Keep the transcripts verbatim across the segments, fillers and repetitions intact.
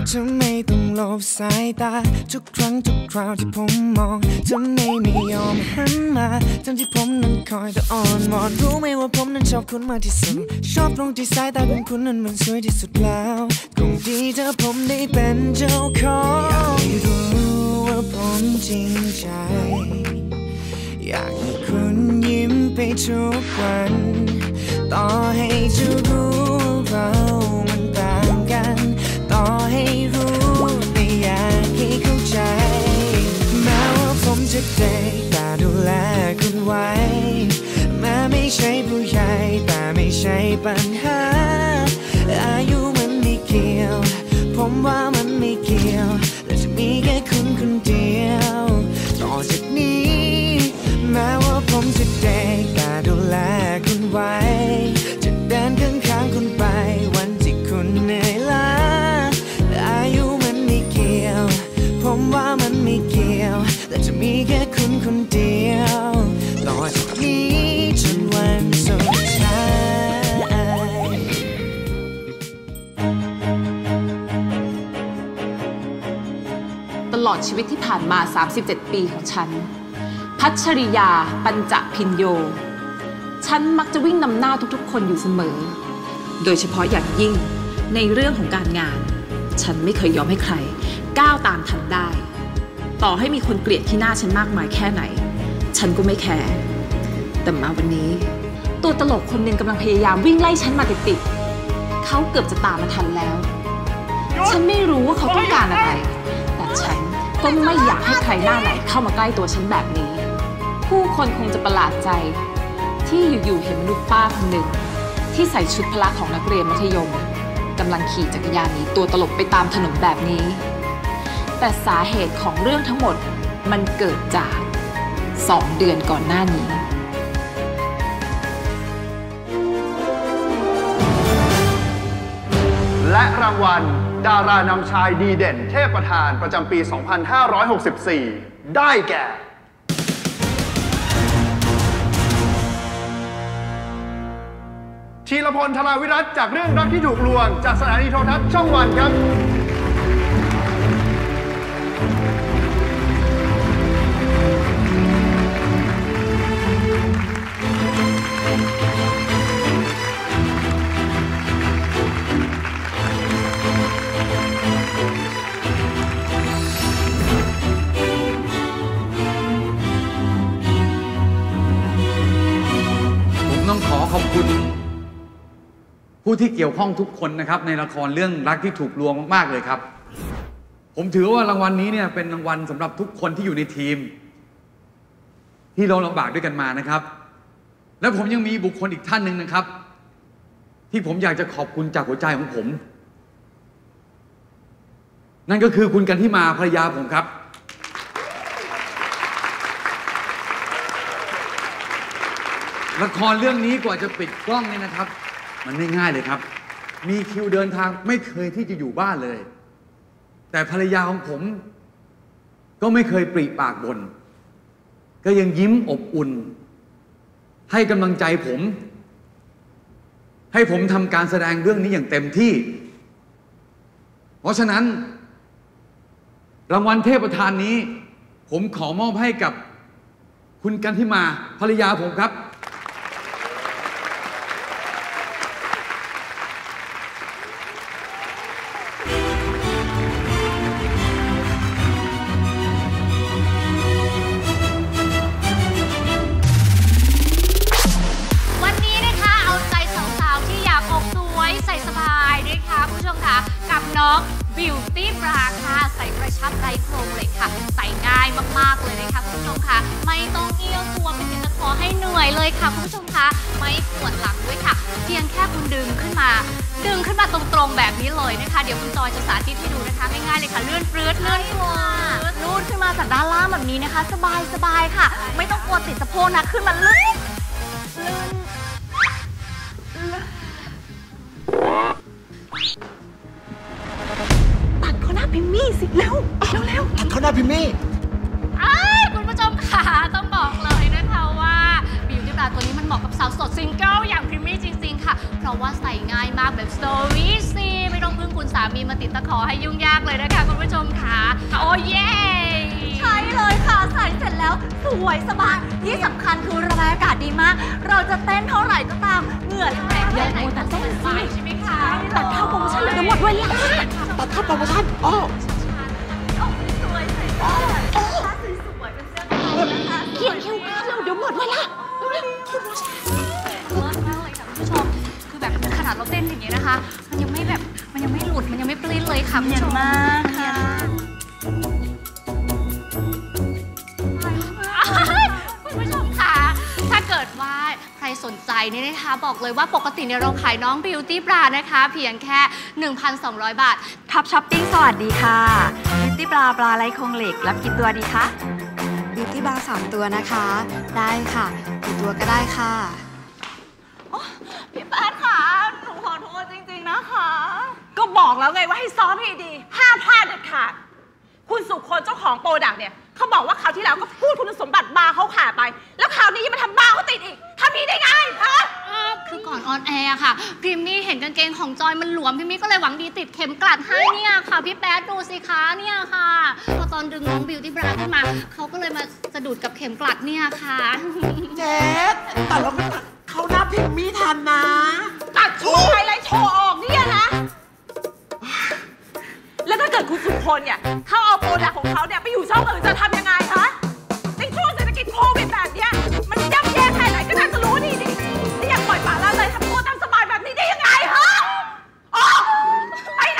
จะไม่ต้องหลบสายตาทุกครั้งทุกคราวที่ผมมองจะไม่ไม่ยอมหันมาทั้งที่ผมนั้นคอยแต่อ่อนวอนรู้ไหมว่าผมนั้นชอบคุณมากที่สุดชอบตรงที่สายตาของคุณนั้นมันสวยที่สุดแล้วคงดีถ้าผมได้เป็นเจ้าของอยากให้รู้ว่าผมจริงใจอยากให้คุณยิ้มไปทุกวันต่อให้จะรู้เรามันต่างกันต่อให้รู้แต่อยากให้เข้าใจแม้ว่าผมจะได้แต่ดูแลคุณไว้แม้ไม่ใช่ผู้ใหญ่แต่ไม่ใช่ปัญหาอายุมันไม่เกี่ยวผมว่ามันไม่เกี่ยวและจะมีแค่คุณคนเดียวต่อจากนี้แม้ว่าผมจะได้แต่ดูแลคุณไว้จะเดินข้างๆคุณไปวันที่คุณเหนื่อยล้าอายุมันไม่เกี่ยวผมว่ามันไม่เกี่ยวและจะมีแค่คุณคนเดียวต่อจากนี้จนวันสุดท้ายตลอดชีวิตที่ผ่านมาสามสิบเจ็ดปีของฉันพัชริยาปัญจพินโยฉันมักจะวิ่งนำหน้าทุกๆคนอยู่เสมอโดยเฉพาะอย่างยิ่งในเรื่องของการงานฉันไม่เคยยอมให้ใครก้าวตามทันได้ต่อให้มีคนเกลียดที่หน้าฉันมากมายแค่ไหนฉันก็ไม่แคร์แต่มาวันนี้ตัวตลกคนหนึ่งกำลังพยายามวิ่งไล่ฉันมาติดๆเขาเกือบจะตามมาทันแล้วฉันไม่รู้ว่าเขาต้องการอะไรแต่ฉันก็ไม่อยากให้ใครหน้าไหนเข้ามาใกล้ตัวฉันแบบนี้ผู้คนคงจะประหลาดใจที่อยู่ๆเห็นมนุษย์ป้าคนหนึ่งที่ใส่ชุดพละของนักเรียนมัธยมกำลังขี่จักรยานหนีตัวตลกไปตามถนนแบบนี้แต่สาเหตุของเรื่องทั้งหมดมันเกิดจากสองเดือนก่อนหน้านี้และรางวัลดารานำชายดีเด่นเทพประธานประจำปี สองพันห้าร้อยหกสิบสี่ ได้แก่ธีรพล ธราวิรัตน์จากเรื่องรักที่ถูกลวงจากสถานีโทรทัศน์ช่องวันครับผมต้องขอขอบคุณผู้ที่เกี่ยวข้องทุกคนนะครับในละครเรื่องรักที่ถูกลวงมากๆเลยครับผมถือว่ารางวัลนี้เนี่ยเป็นรางวัลสำหรับทุกคนที่อยู่ในทีมที่เราลำบากด้วยกันมานะครับและผมยังมีบุคคลอีกท่านหนึ่งนะครับที่ผมอยากจะขอบคุณจากหัวใจของผมนั่นก็คือคุณกันที่มาภรรยาผมครับละครเรื่องนี้กว่าจะปิดกล้องเนี่ยนะครับมันไม่ง่ายเลยครับมีคิวเดินทางไม่เคยที่จะอยู่บ้านเลยแต่ภรรยาของผมก็ไม่เคยปริปากบ่นก็ยังยิ้มอบอุ่นให้กำลังใจผมให้ผมทำการแสดงเรื่องนี้อย่างเต็มที่เพราะฉะนั้นรางวัลเทพประธานนี้ผมขอมอบให้กับคุณกันที่มาภรรยาผมครับน้องบิวตี้บราค่ะใส่กระชับไร้โครงเหล็กค่ะใส่ง่ายมากๆเลยนะคะคุณผู้ชมค่ะไม่ต้องเอี้ยวตัวเป็นตะขอให้เหนื่อยเลยค่ะคุณผู้ชมค่ะไม่ปวดหลังด้วยค่ะเพียงแค่คุณดึงขึ้นมาดึงขึ้นมาตรงๆแบบนี้เลยนะคะเดี๋ยวคุณจอยจะสาธิตให้ดูนะคะง่ายๆเลยค่ะเลื่อนปลื้ดเลื่อนตัวลูดขึ้นมาจากด้านล่างแบบนี้นะคะสบายๆค่ะไม่ต้องกลัวติดสะโพกนะขึ้นมาลื่นลื่นพิมมี่สิเร็วเร็วๆตัดเข้าหน้าพิมมี่คุณผู้ชมค่ะต้องบอกเลยนะคะว่าบิวตี้บราตัวนี้มันเหมาะกับสาวโสดซิงเกิลอย่างพิมมี่จริงๆค่ะเพราะว่าใส่ง่ายมากแบบสโตรี่ซีไม่ต้องพึ่งงคุณสามีมาติดตะขอให้ยุ่งยากเลยนะคะคุณผู้ชมค่ะโอ้เย่ใช่เลยค่ะใส่เสร็จแล้วสวยสบายที่สำคัญคือระบายอากาศดีมากเราจะเต้นเท่าไหร่ก็ตามเหงื่อแตกเยอะไหนแต่เต้นสิใช่ไหมคะตัดเข้าโปรโมชั่นเลยทั้งหมดด้วยล่ะตัดเข้าโปรโมชั่นอ๋อสวยใส่เสื้อสวยเป็นเสื้อนะคะเขียนคิวเราเดี๋ยวหมดเวลาคิวโปรโมชั่นมากเลยค่ะคุณผู้ชมคือแบบขนาดเราเต้นอย่างนี้นะคะมันยังไม่แบบมันยังไม่หลุดมันยังไม่ปลิ้นเลยค่ะคุณผู้ชมมากค่ะคุณผู้ชมคะถ้าเกิดว่าใครสนใจนี่นะคะบอกเลยว่าปกติเนี่ยเราขายน้อง Beauty Bra นะคะเพียงแค่ หนึ่งพันสองร้อย บาทท็อปช้อปปิ้งสวัสดีค่ะ Beauty Bra ปลาไร้โครงเหล็กรับกี่ตัวดีคะ Beauty Bra สามตัวนะคะได้ค่ะกี่ตัวก็ได้ค่ะพี่แป๊ดค่ะหนูขอโทษจริงๆนะคะก็บอกแล้วไงว่าให้ซ้อมให้ดีห้ามพลาดเด็ดขาดคุณสุคนเจ้าของโปรดักต์เนี่ยเขาบอกว่าคราวที่แล้วก็พูดคุณสมบัติบาร์เขาขาดไปแล้วคราวนี้ยังมาทำบาร์เขาติดอีกทำนี้ได้ไงฮะคือก่อนออนแอร์ค่ะพิมมี่เห็นกางเกงของจอยมันหลวมพิมมี่ก็เลยหวังดีติดเข็มกลัดให้เนี่ยค่ะพี่แป๊ดดูสิคะเนี่ยค่ะพอตอนดึงน้องบิวตี้บราขึ้นมาเขาก็เลยมาสะดุดกับเข็มกลัดเนี่ยค่ะเจ๊แต่เราก็ตัดเขาหน้าพิมมี่ทันนะตัดโชว์ไฮไลท์โชว์ออกเนี่ยนะแล้วถ้าเกิดคุณสุคนเนี่ยเขาเอาโปรดักต์ของเขาเนี่ยไปอยู่ช่องอื่นจะทำยังไงคะในช่วงเศรษฐกิจโควิดแบบเนี้ยมันย่ำแย่แค่ไหนก็น่าจะรู้ดีดินี่อยากปล่อยปละละเลยทำตัวตามสบายแบบนี้ได้ยังไงฮะอ๋อไปไหน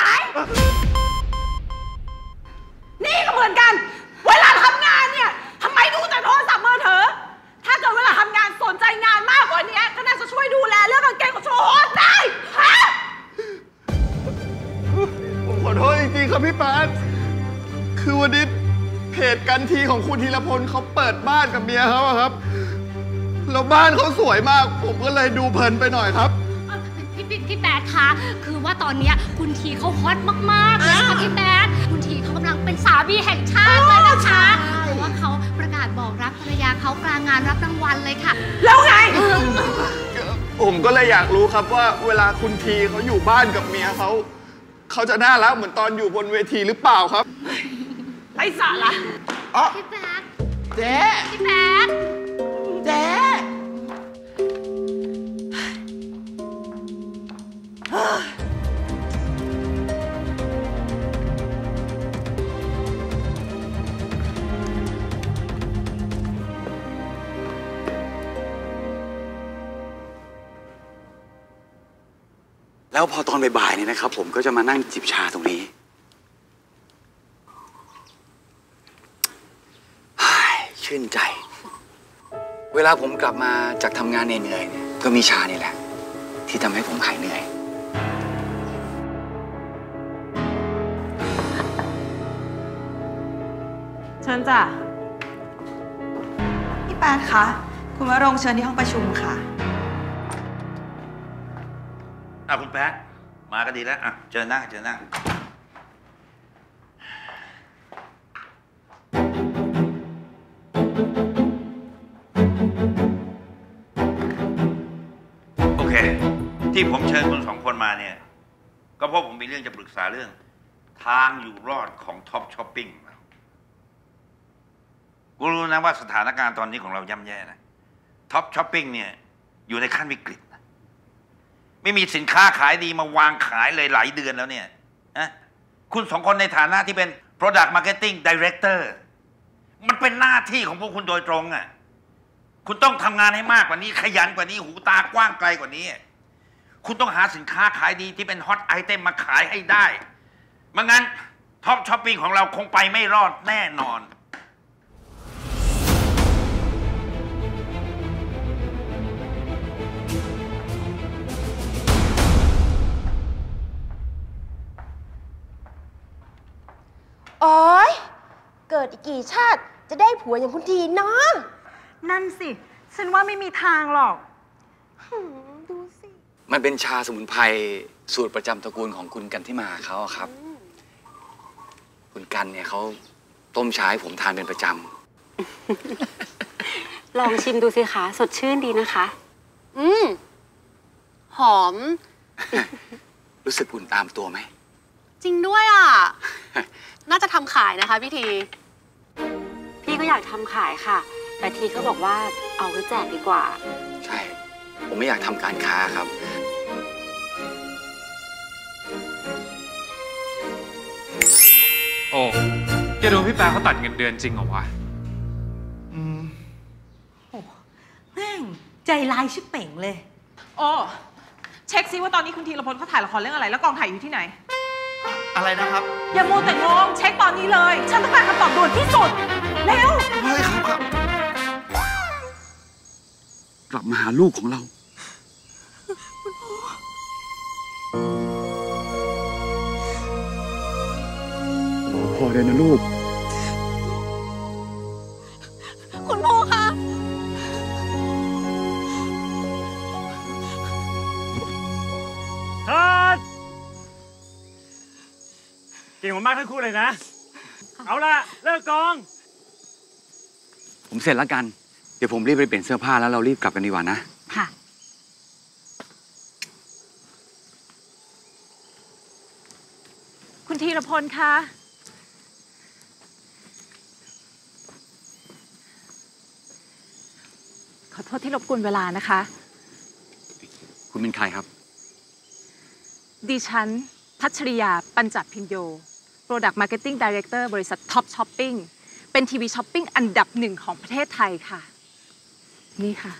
นี่ก็เหมือนกันเวลาทำงานเนี่ยทำไมดูแต่โทรศัพท์มือถือถ้าเกิดเวลาทำงานสนใจงานมากกว่านี้ก็น่าจะช่วยดูแลเรื่องกางเกงของโชว์โฮสได้ฮะขอโทษจริงๆครับพี่แป๊ดคือวันนี้เพจกันทีของคุณธีรพลเขาเปิดบ้านกับเมียเขาครับแล้วบ้านเขาสวยมากผมก็เลยดูเพลินไปหน่อยครับพี่พี่พี่แป๊ดคะคือว่าตอนนี้คุณทีเขาฮอตมากๆเลยค่ะพี่แป๊ดคุณทีเขากำลังเป็นสามีแห่งชาติเลยนะคะเพราะว่าเขาประกาศบอกรักภรรยาเขากลางงานรับรางวัลเลยค่ะแล้วไงผมก็เลยอยากรู้ครับว่าเวลาคุณทีเขาอยู่บ้านกับเมียเขาเขาจะน่ารักเหมือนตอนอยู่บนเวทีหรือเปล่าครับไอ้สาระอ๋อพี่แป๊ดเจ๊พี่แป๊ดเจ๊แล้วพอตอนบ่ายๆเนี่ยนะครับผมก็จะมานั่งจิบชาตรงนี้ชื่นใจเวลาผมกลับมาจากทำงานเหนื่อยๆเนี่ยก็มีชานี่แหละที่ทำให้ผมหายเหนื่อยเชิญจ้ะพี่แป๊ดคะคุณวรงค์เชิญที่ห้องประชุมค่ะอ่ะคุณแป๊ดมาก็ดีแล้วอ่ะเชิญนั่งเชิญนั่งโอเคที่ผมเชิญคุณสองคนมาเนี่ยก็เพราะผมมีเรื่องจะปรึกษาเรื่องทางอยู่รอดของท็อปช้อปปิ้งกูรู้นะว่าสถานการณ์ตอนนี้ของเราย่ำแย่นะท็อปช้อปปิ้งเนี่ยอยู่ในขั้นวิกฤตไม่มีสินค้าขายดีมาวางขายเลยหลายเดือนแล้วเนี่ยนะคุณสองคนในฐานะที่เป็น Product Marketing Director มันเป็นหน้าที่ของพวกคุณโดยตรงอ่ะคุณต้องทำงานให้มากกว่านี้ขยันกว่านี้หูตากว้างไกลกว่านี้คุณต้องหาสินค้าขายดีที่เป็นฮอตไอเทมมาขายให้ได้ไม่งั้นท็อปช้อปปิ้งของเราคงไปไม่รอดแน่นอนโอ๊ยเกิดอีกกี่ชาติจะได้ผัวอย่างคุณทีเนาะนั่นสิฉันว่าไม่มีทางหรอกดูสิมันเป็นชาสมุนไพรสูตรประจำตระกูลของคุณกันที่มาเขาครับคุณกันเนี่ยเขาต้มชาให้ผมทานเป็นประจำลองชิมดูสิคะสดชื่นดีนะคะอืมหอมรู้สึกอุ่นตามตัวไหมจริงด้วยอ่ะ น่าจะทำขายนะคะพี่ทีพี่ก็อยากทำขายค่ะ แต่ทีเขาบอกว่าเอาไว้แจกดีกว่าใช่ผมไม่อยากทำการค้าครับโอ้แกโดนพี่แปะเขาตัดเงินเดือนจริงเหรอวะอืมโอ้แม่งใจร้ายชิบเป่งเลยโอ้เช็คซิว่าตอนนี้คุณธีรพลเขาถ่ายละครเรื่องอะไรแล้วกองถ่ายอยู่ที่ไหนอะไรนะครับอย่ามัวแต่งงเช็คตอนนี้เลยฉันต้องการคำตอบด่วนที่สุดเร็วเฮ้ยครับครับกลับมาหาลูกของเราพอเลยนะลูกคุณพ่อคะทัดเก่งมากทั้งคู่เลยนะ เอาละเลิกกองผมเสร็จแล้วกันเดี๋ยวผมรีบไปเปลี่ยนเสื้อผ้าแล้วเรารีบกลับกันดีกว่านะค่ะคุณธีรพลคะขอโทษที่รบกวนเวลานะคะคุณเป็นใครครับดิฉันพัชริยาปัญจพินโย Product Marketing Director บริษัท Top Shopping เป็นทีวีช้อปปิ้งอันดับหนึ่งของประเทศไทยค่ะนี่ค่ะ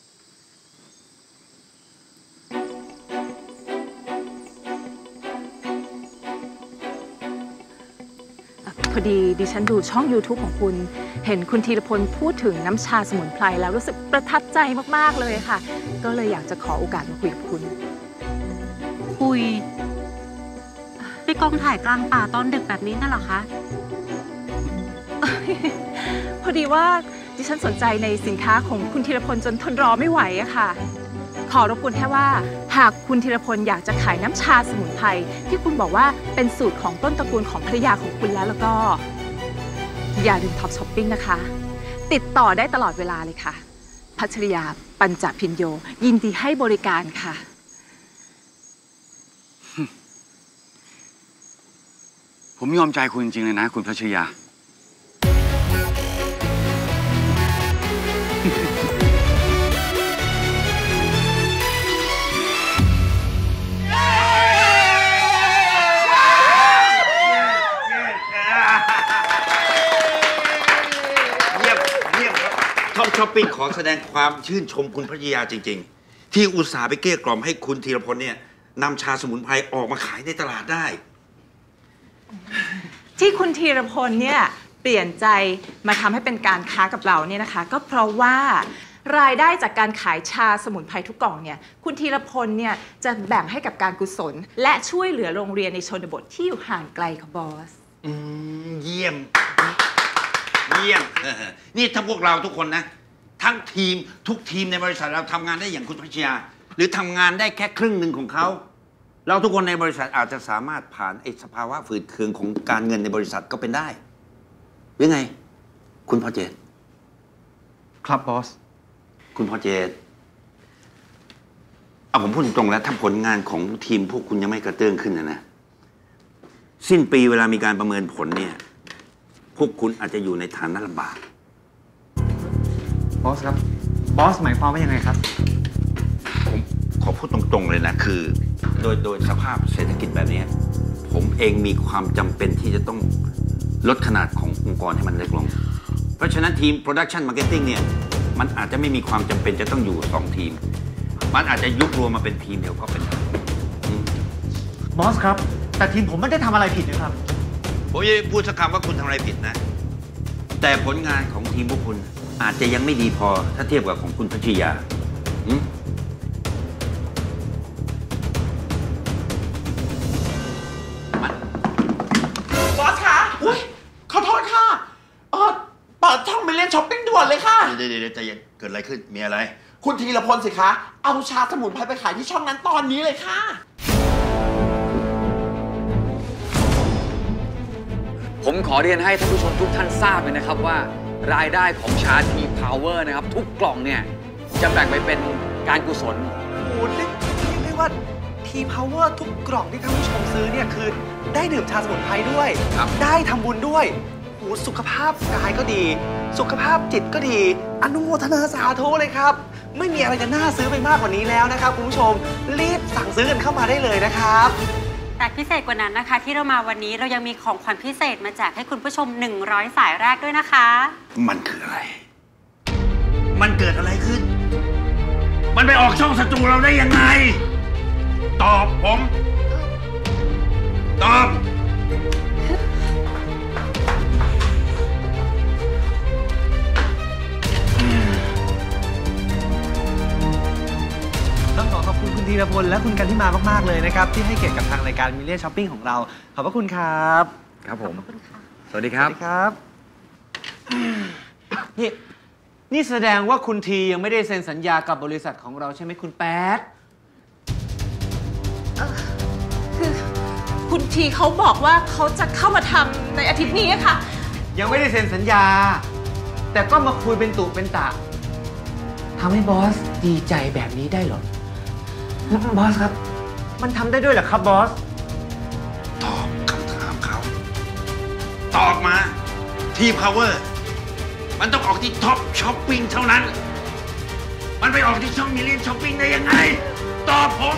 พอดีดิฉันดูช่อง ยูทูบ ของคุณเห็นคุณธีรพลพูดถึงน้ำชาสมุนไพรแล้วรู้สึกประทับใจมากๆเลยค่ะก็เลยอยากจะขอโอกาสมาคุยกับคุณคุยไปกองถ่ายกลางป่าตอนดึกแบบนี้นั่นเหรอคะพอดีว่าดิฉันสนใจในสินค้าของคุณธีรพลจนทนรอไม่ไหวอะค่ะขอรบกวนแค่ว่าหากคุณธีรพลอยากจะขายน้ำชาสมุนไพรที่คุณบอกว่าเป็นสูตรของต้นตระกูลของภรรยาของคุณแล้วแล้วก็อย่าลืมท็อปช้อปปิ้งนะคะติดต่อได้ตลอดเวลาเลยค่ะพัชริยาปัญจพินโยยินดีให้บริการค่ะผมยอมใจคุณจริงๆเลยนะคุณพัชริยาท็อปช้อปปิ้งขอแสดงความชื่นชมคุณพัชริยาจริงๆที่อุตส่าห์ไปเกลี้ยกล่อมให้คุณธีรพลเนี่ยนำชาสมุนไพรออกมาขายในตลาดได้ที่คุณธีรพลเนี่ยเปลี่ยนใจมาทำให้เป็นการค้ากับเราเนี่ยนะคะก็เพราะว่ารายได้จากการขายชาสมุนไพรทุกกล่องเนี่ยคุณธีรพลเนี่ยจะแบ่งให้กับการกุศลและช่วยเหลือโรงเรียนในชนบทที่อยู่ห่างไกลค่ะบอสอืมเยี่ยมเยี่ยมนี่ถ้าพวกเราทุกคนนะทั้งทีมทุกทีมในบริษัทเราทำงานได้อย่างคุณพัชริยาหรือทำงานได้แค่ครึ่งหนึ่งของเขาเราทุกคนในบริษัทอาจจะสามารถผ่านไอ้สภาวะฝืดเคืองของการเงินในบริษัทก็เป็นได้ยังไงคุณพ่อเจตครับบอสคุณพ่อเจตเอาผมพูดตรงๆแล้วถ้าผลงานของทีมพวกคุณยังไม่กระเตื้องขึ้นนะนะสิ้นปีเวลามีการประเมินผลเนี่ยพวกคุณอาจจะอยู่ในฐานะลำบากบอสครับบอสหมายความว่ายังไงครับผมขอพูดตรงๆเลยนะคือโดยโดยสภาพเศรษฐกิจแบบนี้ผมเองมีความจำเป็นที่จะต้องลดขนาดขององค์กรให้มันเล็กลงเพราะฉะนั้นทีม Production Marketing เนี่ยมันอาจจะไม่มีความจำเป็นจะต้องอยู่สองทีมมันอาจจะยุบรวมมาเป็นทีมเดียวก็เป็นได้บอสครับแต่ทีมผมไม่ได้ทำอะไรผิดนะครับผมจะพูดสักคำว่าคุณทำอะไรผิดนะแต่ผลงานของทีมพวกคุณอาจจะยังไม่ดีพอถ้าเทียบกับของคุณพัชริยาบอสคะอุ้ยขอโทษค่ะเออเปิดช่องไปเล่นช้อปปิ้งด่วนเลยค่ะเดี๋ยวเดี๋ยวใจเย็นเกิดอะไรขึ้นมีอะไรคุณธีรพลสิคะเอาชาสมุนไพรไปขายที่ช่องนั้นตอนนี้เลยค่ะผมขอเรียนให้ท่านผู้ชมทุกท่านทราบเลยนะครับว่ารายได้ของชาทีพาวเวอร์นะครับทุกกล่องเนี่ยจะแบ่งไปเป็นการกุศลโอ้โหเรียกได้ว่าทีพาวเวอร์ทุกกล่องที่ท่านผู้ชมซื้อเนี่ยคือได้ดื่มชาสมุนไพรด้วยได้ทำบุญด้วยโอ้สุขภาพกายก็ดีสุขภาพจิตก็ดีอนุโมทนาสาธุเลยครับไม่มีอะไรจะน่าซื้อไปมากกว่านี้แล้วนะครับคุณผู้ชมรีบสั่งซื้อกันเข้ามาได้เลยนะครับแต่พิเศษกว่านั้นนะคะที่เรามาวันนี้เรายังมีของขวัญพิเศษมาแจกให้คุณผู้ชมหนึ่งร้อยสายแรกด้วยนะคะมันคืออะไรมันเกิดอะไรขึ้นมันไปออกช่องศัตรูเราได้ยังไงตอบผมตอบต้องขอขอบคุณคุณธีรพลและคุณกันที่มามากๆเลยนะครับที่ให้เกียรติกับทางรายการมิลเลียนช้อปปิ้งของเราขอบพระคุณครับครับผมสวัสดีครับสวัสดีครับนี่นี่แสดงว่าคุณทียังไม่ได้เซ็นสัญญากับบริษัทของเราใช่ไหมคุณแป๊ดคือคุณทีเขาบอกว่าเขาจะเข้ามาทำในอาทิตย์นี้ค่ะยังไม่ได้เซ็นสัญญาแต่ก็มาคุยเป็นตุเป็นตะทำให้บอสดีใจแบบนี้ได้หรอบอสครับมันทำได้ด้วยเหรอครับบอสตอบคำถามเขาตอบมาทีพาวเวอร์มันต้องออกที่ท็อปช้อปปิ้งเท่านั้นมันไปออกที่ช่องมิลเลียนช้อปปิ้งได้ยังไงตอบผม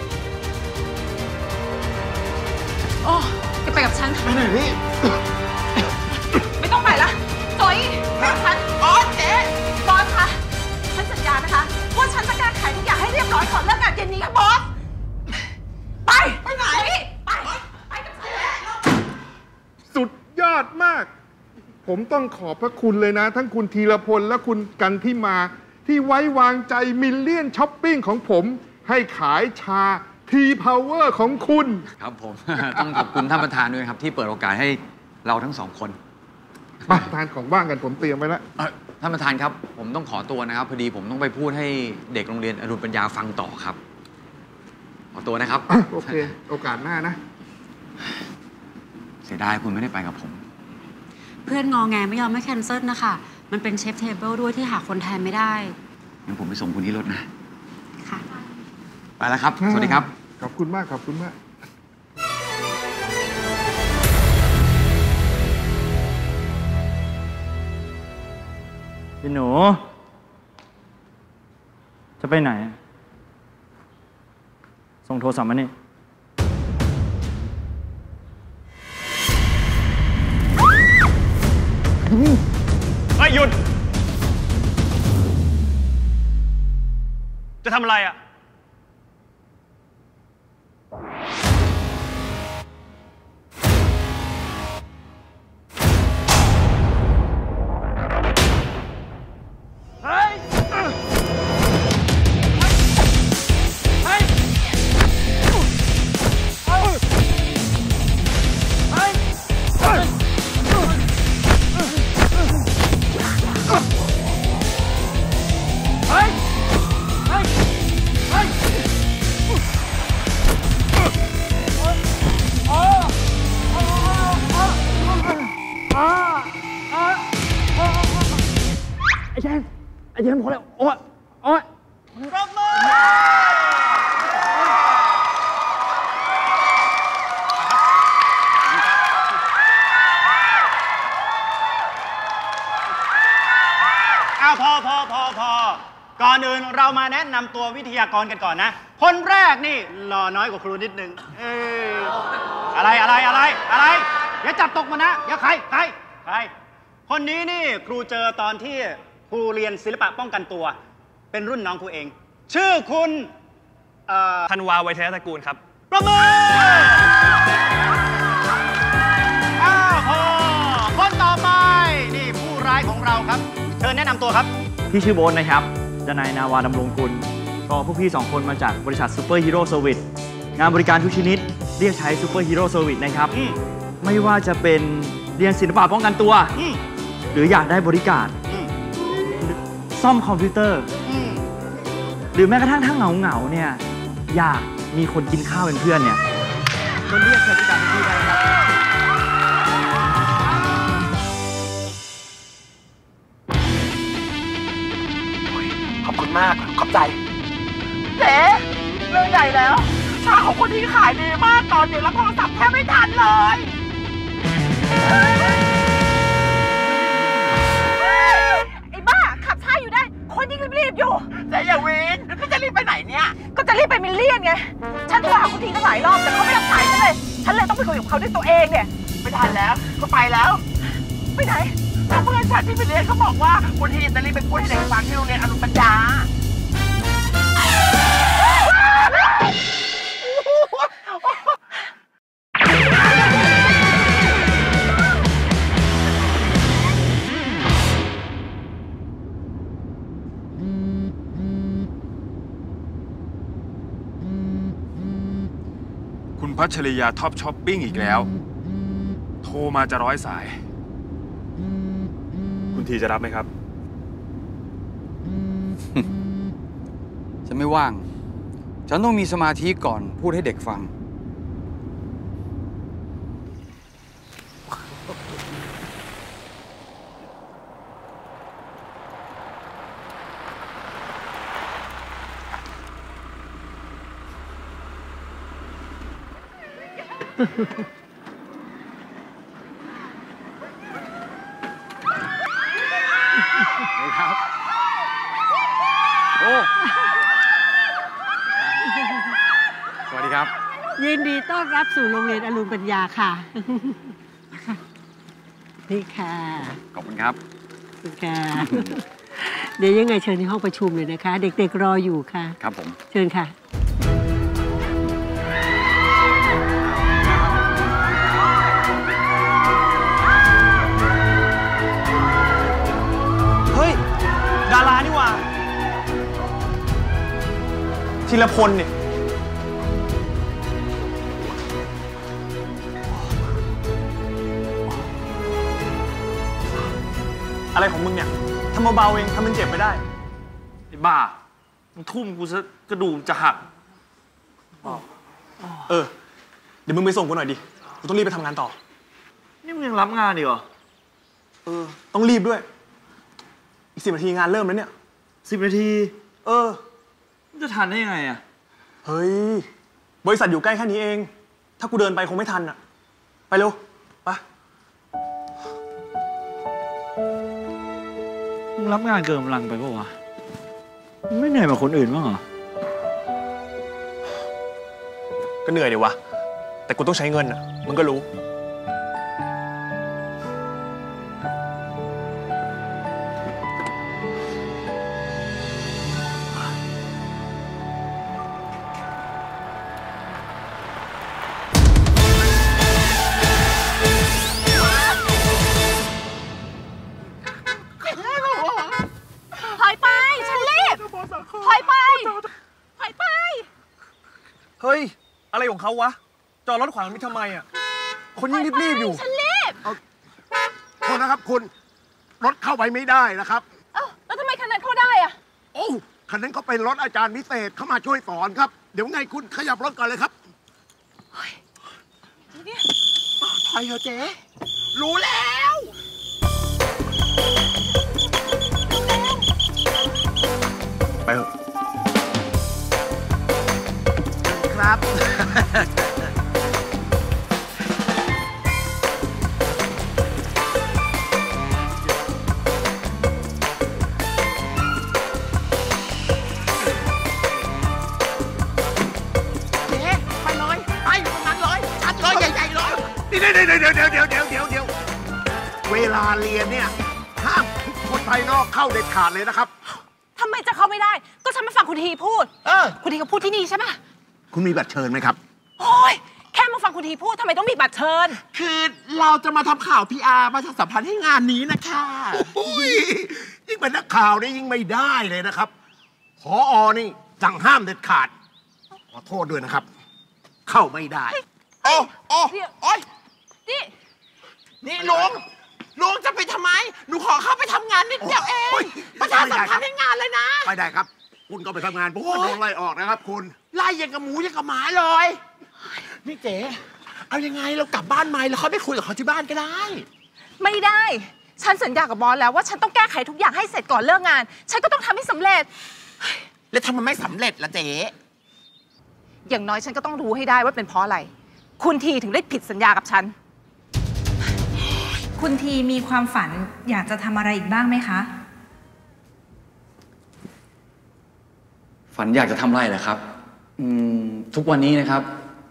โอ้จะไปกับฉันไปไหนพี่ไม่ต้องไปละจอยไปกับฉันบอสเจ๊บอสคะฉันสัญญานะคะว่าฉันจะแก้ไขทุกอย่างให้เรียบร้อยก่อนเลิกงานเย็นนี้ค่ะบอสไปไปไหนไปไปกับฉันสุดยอดมากผมต้องขอบพระคุณเลยนะทั้งคุณธีรพลและคุณกันที่มาที่ไว้วางใจมิลเลียนช้อปปิ้งของผมให้ขายชาทีพาวเวอร์ของคุณครับผม ต้องขอบคุณท่านประธานด้วยครับที่เปิดโอกาสให้เราทั้งสองคนมาทานของบ้างกันผมเตรียมไว้แล้วท่านประธานครับผมต้องขอตัวนะครับพอดีผมต้องไปพูดให้เด็กโรงเรียนอรุณปัญญาฟังต่อครับขอตัวนะครับโอเคโอกาสหน้านะเสียดายคุณไม่ได้ไปกับผมเพื่อนงอแงไม่ยอมไม่แคนเซิลนะคะมันเป็นเชฟเทเบิลด้วยที่หาคนแทนไม่ได้งั้นผมไปส่งคุณที่รถนะค่ะไปแล้วครับสวัสดีครับขอบคุณมากขอบคุณมากพี่หนูจะไปไหนส่งโทรศัพท์มานี่เฮ้ยหยุดจะทำอะไรอ่ะไอ้เจนไอ้เจนพอแล้วโอ้ยโอ้ยปรบมืออ้าวพอพอพอพอก่อนอื่นเรามาแนะนำตัววิทยากรกันก่อนนะคนแรกนี่หล่อน้อยกว่าครูนิดนึงเอออะไรอะไรอะไรอะไรอย่าจับตกมานะอย่าใครใครใครคนนี้นี่ครูเจอตอนที่ครูเรียนศิลปะป้องกันตัวเป็นรุ่นน้องครูเองชื่อคุณธันวาไวเทยตระกูลครับประมืออ้าวพอคนต่อไปนี่ผู้ร้ายของเราครับเชิญแนะนำตัวครับพี่ชื่อโบ๊ทนะครับดนายนาวาดำรงกุลก็พวกพี่สองคนมาจากบริษัทซูเปอร์ฮีโร่เซอร์วิสงานบริการทุกชนิดเรียกใช้ซูเปอร์ฮีโร่เซอร์วิสนะครับไม่ว่าจะเป็นเรียนศิลปะป้องกันตัวหรืออยากได้บริการซ่อมคอมพิวเตอร์หรือแม้กระทั่งทั้งเหงาเหงาเนี่ยอยากมีคนกินข้าวเป็นเพื่อนเนี่ยก็เรียกใช้บริการที่ได้ครับขอบคุณมากขอบใจเจ๊เรื่องใหญ่แล้วชาของคนนี้ขายดีมากตอนนี้แล้วโทรศัพท์แทบไม่ทันเลยไอ้บ้าขับช้าอยู่ได้คนยิ่งรีบอยู่แต่อย่าวินแล้วจะรีบไปไหนเนี่ยก็จะรีบไปมิลเลียนไงฉันโทรหาคุณทีตั้งหลายรอบแต่เขาไม่รับสายฉันเลยฉันเลยต้องไปคุยกับเขาด้วยตัวเองเนี่ยไม่ทันแล้วก็ไปแล้วไปไหนเพื่อนฉันที่ไปเรียนเขาบอกว่าคุณทีจะรีบไปพูดให้เด็กฟังที่โรงเรียนอรุณปัญญาคุณพัชริยาท็อปช้อปปิ้งอีกแล้วโทรมาจะร้อยสายคุณทีจะรับไหมครับฉันไม่ว่าง ฉันต้องมีสมาธิก่อนพูดให้เด็กฟัง นี่ครับ โอ้ สวัสดีครับยินดีต้อนรับสู่โรงเรียนอรุณปัญญาค่ะ นี่ค่ะขอบคุณครับคุณค่ะ เดี๋ยวยังไงเชิญในห้องประชุมเลยนะคะ เด็กๆรออยู่ค่ะครับผมเชิญค่ะดารานี่ว่าธีรพลเนี่ยอะไรของมึงเนี่ยทำเบาๆเองทำมันเจ็บไม่ได้ไอ้บ้ามึงทุ่มกูซะกระดูกจะหักเออเดี๋ยวมึงไปส่งกูหน่อยดิกูต้องรีบไปทำงานต่อนี่มึงยังรับงานอีกเหรอเออต้องรีบด้วยอีกสิบนาทีงานเริ่มแล้วเนี่ยสิบนาทีเออมันจะทันได้ยังไงอ่ะเฮ้ยบริษัทอยู่ใกล้แค่นี้เองถ้ากูเดินไปคงไม่ทันอ่ะไปเร็วไปมึงรับงานเกินกำลังไปปะวะมึงไม่เหนื่อยแบบคนอื่นบ้างเหรอก็เหนื่อยดิวะแต่กูต้องใช้เงินอ่ะมึงก็รู้เฮ้ยอะไรของเขาวะจอดรถขวางมิทำไมอ่ะคนยิ่งรีบๆอยู่ฉันรีบโทษนะครับคุณรถเข้าไปไม่ได้นะครับเอ้าแล้วทำไมคันนั้นเข้าได้อ่ะโอ้คันนั้นเขาเป็นรถอาจารย์พิเศษเขามาช่วยสอนครับเดี๋ยวไงคุณขยับรถก่อนเลยครับถอยเถอะเจ๊รู้แล้วไปเถอะครับเดี๋ยวเดี๋ยวเดี๋ยวเดี๋ยวเดี๋ยวเดี๋ยวเดี๋ยวเดี๋ยวเวลาเรียนเนี่ยห้ามทุกคนภายนอกเข้าเด็ดขาดเลยนะครับทำไมจะเข้าไม่ได้ก็ฉันมาฟังคุณทีพูดเออคุณทีเขาพูดที่นี่ใช่ไหมคุณมีบัตรเชิญไหมครับโอ้ยแค่มาฟังคุณทีพูดทำไมต้องมีบัตรเชิญคือเราจะมาทำข่าว พี อาร์ ประชาสัมพันธ์ให้งานนี้นะคะโอ้ยยิ่งเป็นนักข่าวนี่ยิ่งไม่ได้เลยนะครับผอ.นี่สั่งห้ามเด็ดขาดขอโทษด้วยนะครับเข้าไม่ได้โอ้โอ้โอ้ยนี่นี่ลุงลุงจะไปทำไมหนูขอเข้าไปทำงานนิดเดียวเองประชาสัมพันธ์ให้งานเลยนะไม่ได้ครับคุณก็ไปทำงานผมก็โดนไล่ออกนะครับคุณไล่ยังกับหมูยังกับหมาเลยนี่เจ๊เอายังไงเรากลับบ้านไหมแล้วเขาไปคุยกับเขาที่บ้านก็ได้ไม่ได้ฉันสัญญากับบอสแล้วว่าฉันต้องแก้ไขทุกอย่างให้เสร็จก่อนเลิกงานฉันก็ต้องทำให้สำเร็จแล้วทำมันไม่สำเร็จละเจ๊อย่างน้อยฉันก็ต้องรู้ให้ได้ว่าเป็นเพราะอะไรคุณทีถึงได้ผิดสัญญากับฉันคุณทีมีความฝันอยากจะทำอะไรอีกบ้างไหมคะฝันอยากจะทำอะไรเหรอครับอืมทุกวันนี้นะครับ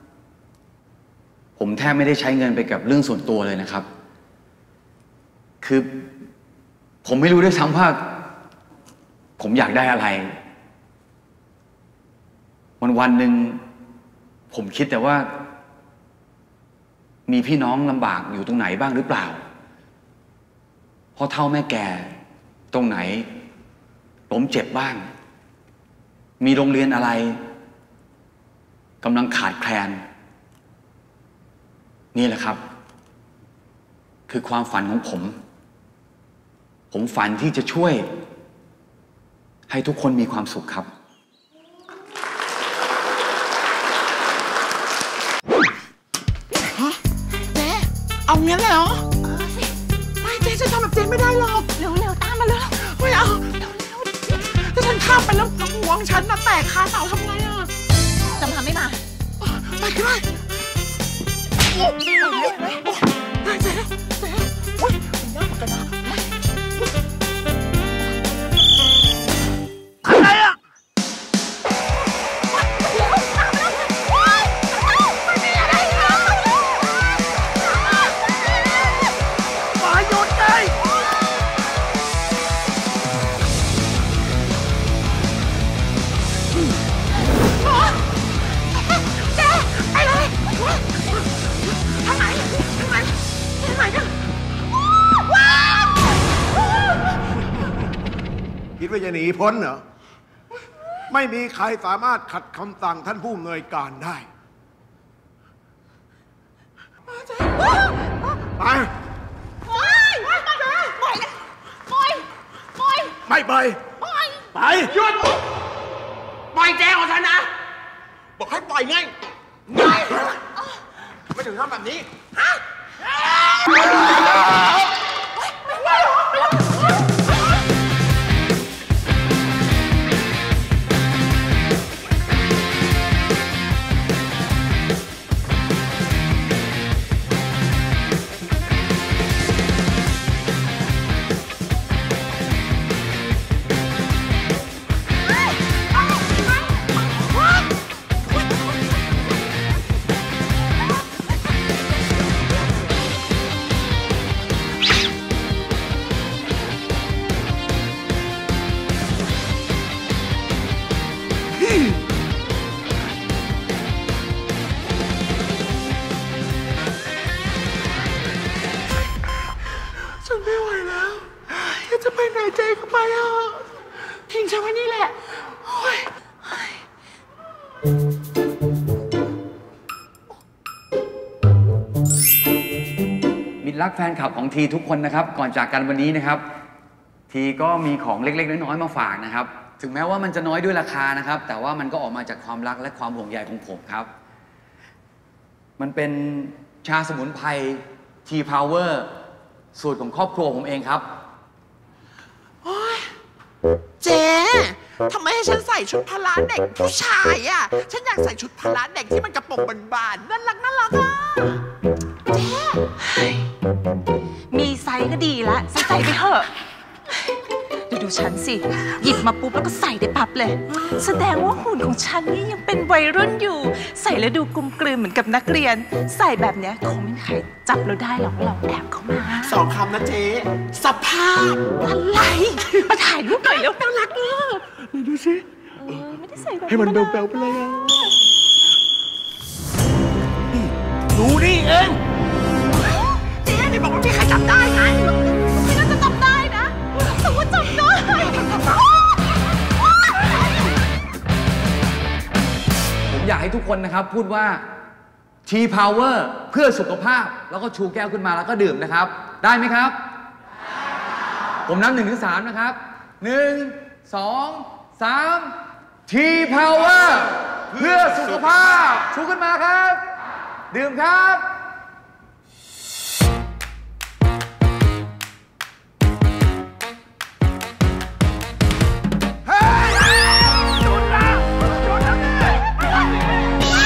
ผมแทบไม่ได้ใช้เงินไปกับเรื่องส่วนตัวเลยนะครับคือผมไม่รู้ด้วยซ้ำว่าผมอยากได้อะไรวันวันหนึ่งผมคิดแต่ว่ามีพี่น้องลำบากอยู่ตรงไหนบ้างหรือเปล่าพ่อเฒ่าแม่แก่ตรงไหนล้มเจ็บบ้างมีโรงเรียนอะไรกำลังขาดแคลนนี่แหละครับคือความฝันของผมผมฝันที่จะช่วยให้ทุกคนมีความสุขครับฮะเจ๊เอางั้นเลยเหรอไม่เจ๊ฉันทำแบบเจ๊ไม่ได้หรอกเร็วๆตามมาเลยไม่เอาเร็วๆถ้าฉันข้ามไปแล้วน้องห่วงฉันนะแตกคาเสาทำไงอ่ะจำทำไม่มาไปก็ได้ได้เจ๊เจ๊โอ๊ยมันยากเหมือนกันนะอะไรอ่ะคิดว่าจะหนีพ้นเหรอไม่มีใครสามารถขัดคำสั่งท่านผู้อำนวยการได้ไปไม่ไปไปหยุดปล่อยแจของฉันนะบอกให้ปล่อยไงไงไม่ถึงทำแบบนี้ฮะไม่ไหวหรอกฉันไม่ไหวแล้วจะไปไหนเจ๊ก็ไปอ่ะทิ้งฉันไว้นี่แหละมิตรรักแฟนคลับของทีทุกคนนะครับก่อนจากกันวันนี้นะครับทีก็มีของเล็กๆน้อยๆมาฝากนะครับถึงแม้ว่ามันจะน้อยด้วยราคานะครับแต่ว่ามันก็ออกมาจากความรักและความห่วงใยของผมครับมันเป็นชาสมุนไพรทีพาวเวอร์สูตรของครอบครัวผมเองครับเจ๊ทำไมให้ฉันใส่ชุดพละเด็กผู้ชายอ่ะฉันอยากใส่ชุดพละเด็กที่มันกระโปรงบานๆน่ารักน่ารักอ่ะเจ๊มีไซส์ก็ดีละใส่ใส่ไปเถอะดูดูฉันสิหยิบมาปุ๊บแล้วก็ใส่ได้ปั๊บเลยแสดงว่าหุ่นของฉันนี่ยังเป็นวัยรุ่นอยู่ใส่แล้วดูกลมกลืนเหมือนกับนักเรียนใส่แบบเนี้ยคงไม่มีใครจับเราได้หรอกเราแอบเข้ามาสองคำนะเจ๊สภาพอะไรมาถ่ายรูปหน่อยแล้วน่ารักมากดูสิไม่ได้ใส่แบบให้มันเบลๆไปเลยอ่ะดูนี่เองเจ๊นี่บอกว่ามีใครจับได้ไงไม่น่าจะจับได้นะแต่ว่าจับได้ผมอยากให้ทุกคนนะครับพูดว่า ทีพาวเวอร์เพื่อสุขภาพแล้วก็ชูแก้วขึ้นมาแล้วก็ดื่มนะครับได้ไหมครับผมนับหนึ่งถึงสามนะครับหนึ่งสองสามทีพาวเวอร์เพื่อสุขภาพชูขึ้นมาครับดื่มครับเฮ้ยหยุดนะหยุดนะนี่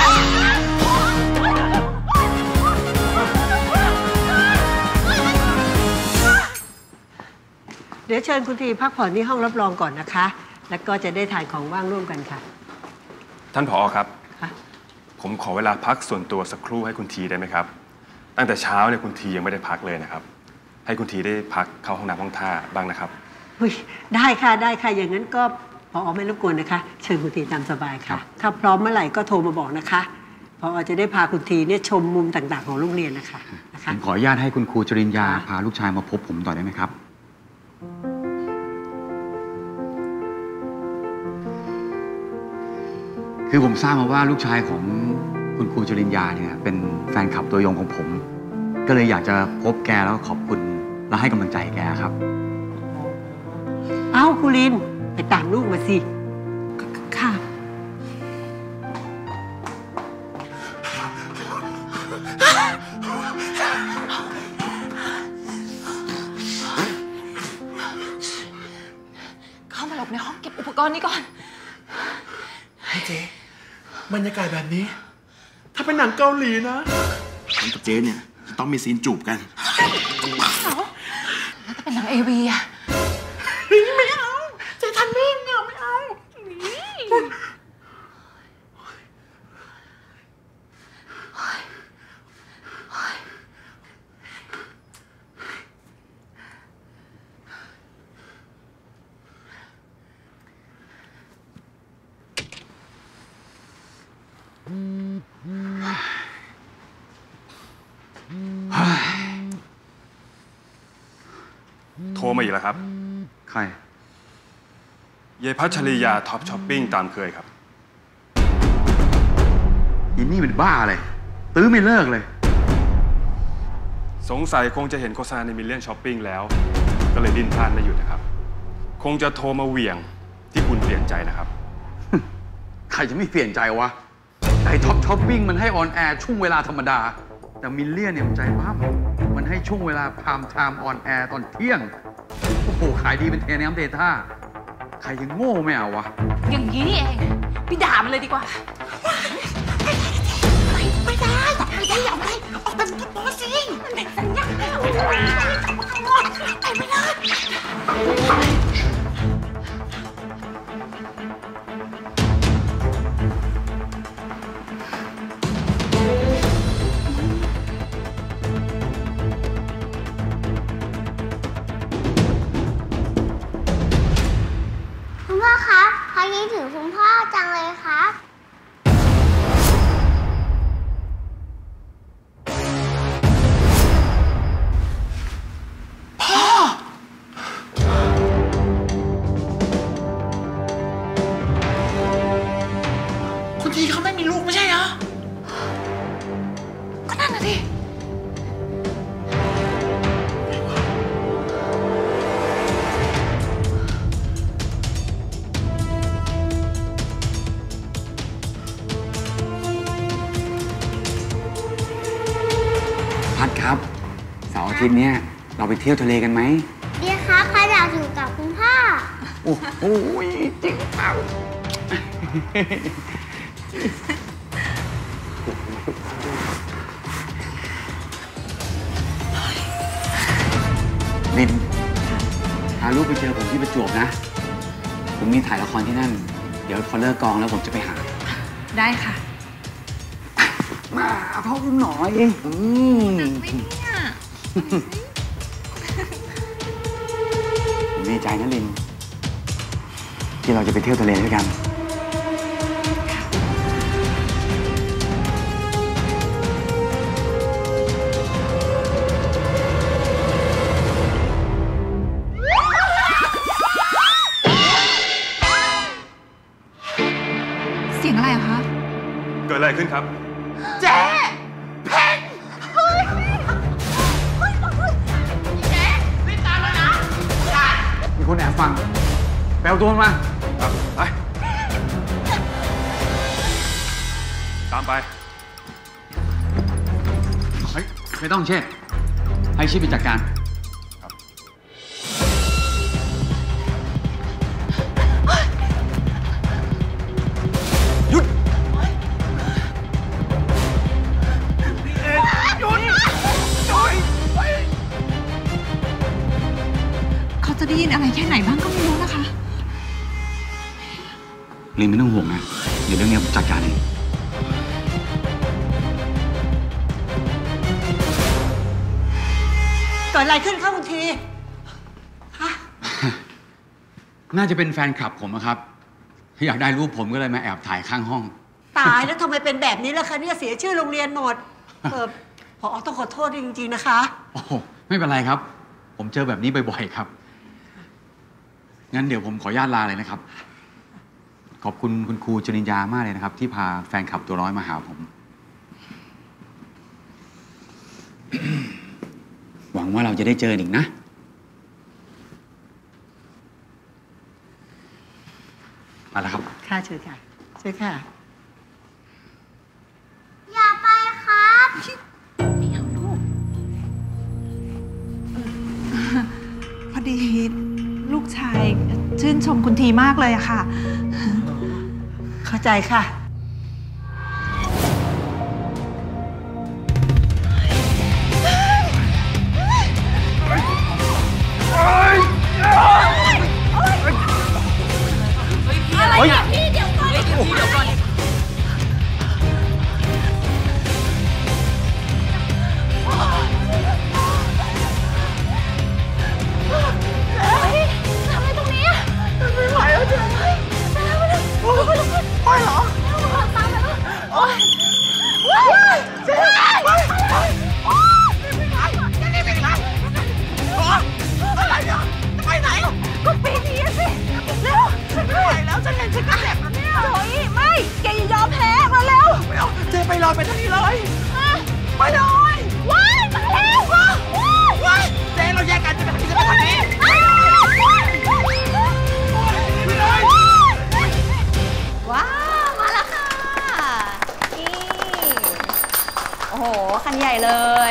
ดี๋ยวเชิญคุณทีพักผ่อนที่ห้องรับรองก่อนนะคะ แล้วก็จะได้ทานของว่างร่วมกันค่ะท่านผอครับผมขอเวลาพักส่วนตัวสักครู่ให้คุณทีได้ไหมครับตั้งแต่เช้าเนี่ยคุณทียังไม่ได้พักเลยนะครับให้คุณทีได้พักเข้าห้องน้ำห้องท่าบ้างนะครับได้ค่ะได้ค่ะอย่างนั้นก็ผอไม่รบกวนนะคะเชิญคุณทีตามสบายค่ะถ้าพร้อมเมื่อไหร่ก็โทรมาบอกนะคะผอจะได้พาคุณทีเนี่ยชมมุมต่างๆของโรงเรียนนะคะผมขออนุญาตให้คุณครูจริญญาพาลูกชายมาพบผมต่อได้ไหมครับคือผมทราบมาว่าลูกชายของคุณครูจริญญาเนี่ยเป็นแฟนคลับตัวยงของผมก็เลยอยากจะพบแกแล้วขอบคุณและให้กำลังใจแกครับเอ้าครูลินไปตามลูกมาสิค่ะเข้ามาหลบในห้องเก็บอุปกรณ์นี้ก่อนเจ๊บรรยากาศแบบนี้ถ้าเป็นหนังเกาหลีนะผมกับเจ๊เนี่ยต้องมีซีนจูบกันแล้วถ้าเป็นหนังเอวีอะไม่เอาเจ๊ทันไม่เอาไม่เอาโทรมาอีกแล้วครับใครเยพัชริยาท็อปช้อปปิ้งตามเคยครับอินนี่เป็นบ้าเลยตื้อไม่เลิกเลยสงสัยคงจะเห็นโฆษณาในมิลเลียนช้อปปิ้งแล้วก็เลยดิ้นพลาดไม่หยุดนะครับคงจะโทรมาเหวี่ยงที่คุณเปลี่ยนใจนะครับใครจะไม่เปลี่ยนใจวะไอ้ท็อปช้อปปิ้งมันให้ออนแอร์ช่วงเวลาธรรมดาแต่มิลเลียนเนี่ยมันใจบ้ามันให้ช่วงเวลาพามไทม์ออนแอร์ตอนเที่ยงโอ้โหขายดีเป็นเทน้ำเทท่าใครยังโง่ไม่เอาวะอย่างนี้นี่เองพี่ด่ามันเลยดีกว่าไม่ได้ไม่ได้เอาไปออกไปเป็นบอสสิสัญญาไม่ได้ไปไม่ได้คุณพ่อครับครั้งนี้ถึงคุณพ่อจังเลยครับพ่อคุณทีเขาไม่มีลูกไม่ใช่เหรอก็นั่นน่ะดิพัดครับเสาร์อาทิตย์เนี้ยเราไปเที่ยวทะเลกันไหมดีครับใครอยากอยู่กับคุณพ่อโอ้โหจริงเปล่าลินพาลูกไปเจอผมที่ประจวบนะผมมีถ่ายละครที่นั่นเดี๋ยวพอเลิกกองแล้วผมจะไปหาได้ค่ะมาพ่ออุ้มหน่อยอืมผมดีใจนะลินที่เราจะไปเที่ยวทะเลด้วยกันเสียงอะไรอะคะเกิดอะไรขึ้นครับเจ๊เพ่งเฮ้ยเฮ้ยเฮ้ยเจ๊รีบตามมานะมีคนแอบฟังแปลตัวมาครับไปตามไปเฮ้ยไม่ต้องเช่ให้ชิปไปจัดการหยุดเขาจะได้ยินอะไรลินไม่ต้องห่วงนะ เดี๋ยวเรื่องนี้ผมจัดการเองเกิดอะไรขึ้นคะคุณทีน่าจะเป็นแฟนคลับผมนะครับอยากได้รูปผมก็เลยมาแอบถ่ายข้างห้องตายแล้วทำไมเป็นแบบนี้ล่ะคะเนี่ยเสียชื่อโรงเรียนหมดเออผอต้องขอโทษจริงๆนะคะโอ้ไม่เป็นไรครับ ผมเจอแบบนี้บ่อยๆครับงั้นเดี๋ยวผมขออนุญาตลาเลยนะครับขอบคุณคุณครูจริญญามากเลยนะครับ ที่พาแฟนคลับตัวน้อยมาหาผม หวังว่าเราจะได้เจออีกนะมาแล้วครับค่ะเชิญค่ะเชิญค่ะอย่าไปครับไม่เอาลูกพอดีลูกชายชื่นชมคุณทีมากเลยอะค่ะเข้าใจค่ะอะไรเนี่ยพี่เดี๋ยวก่อนเดี๋ยวก่อนเฮ้ยทำอะไรตรงนี้อ่ะไม่ไหวแล้วเดี๋ยวไปแล้วไปแล้วโอ้ยโอ้ยเหรอตามไปแล้วโอ้ยโอ้ยเจ๊โอ้ยโอ้ยไม่ไหวจะรีบไปไหนอะไรเนี่ยจะไปไหนก็ปีนี้สิเร็วฉันไม่ไหวแล้วฉันเห็นฉันก็เจ็บแล้วเนี่ยโอ้ยไม่แกอย่ายอมแพ้มาเร็วเจ๊ไปรอไปทางนี้เลยไปเลยว้ายมาแล้วว้ายว้ายเจ๊เราแยกกันจะไปทางนี้จะไปทางนี้ว้าว มาแล้วค่ะ นี่ โอ้โห คันใหญ่เลย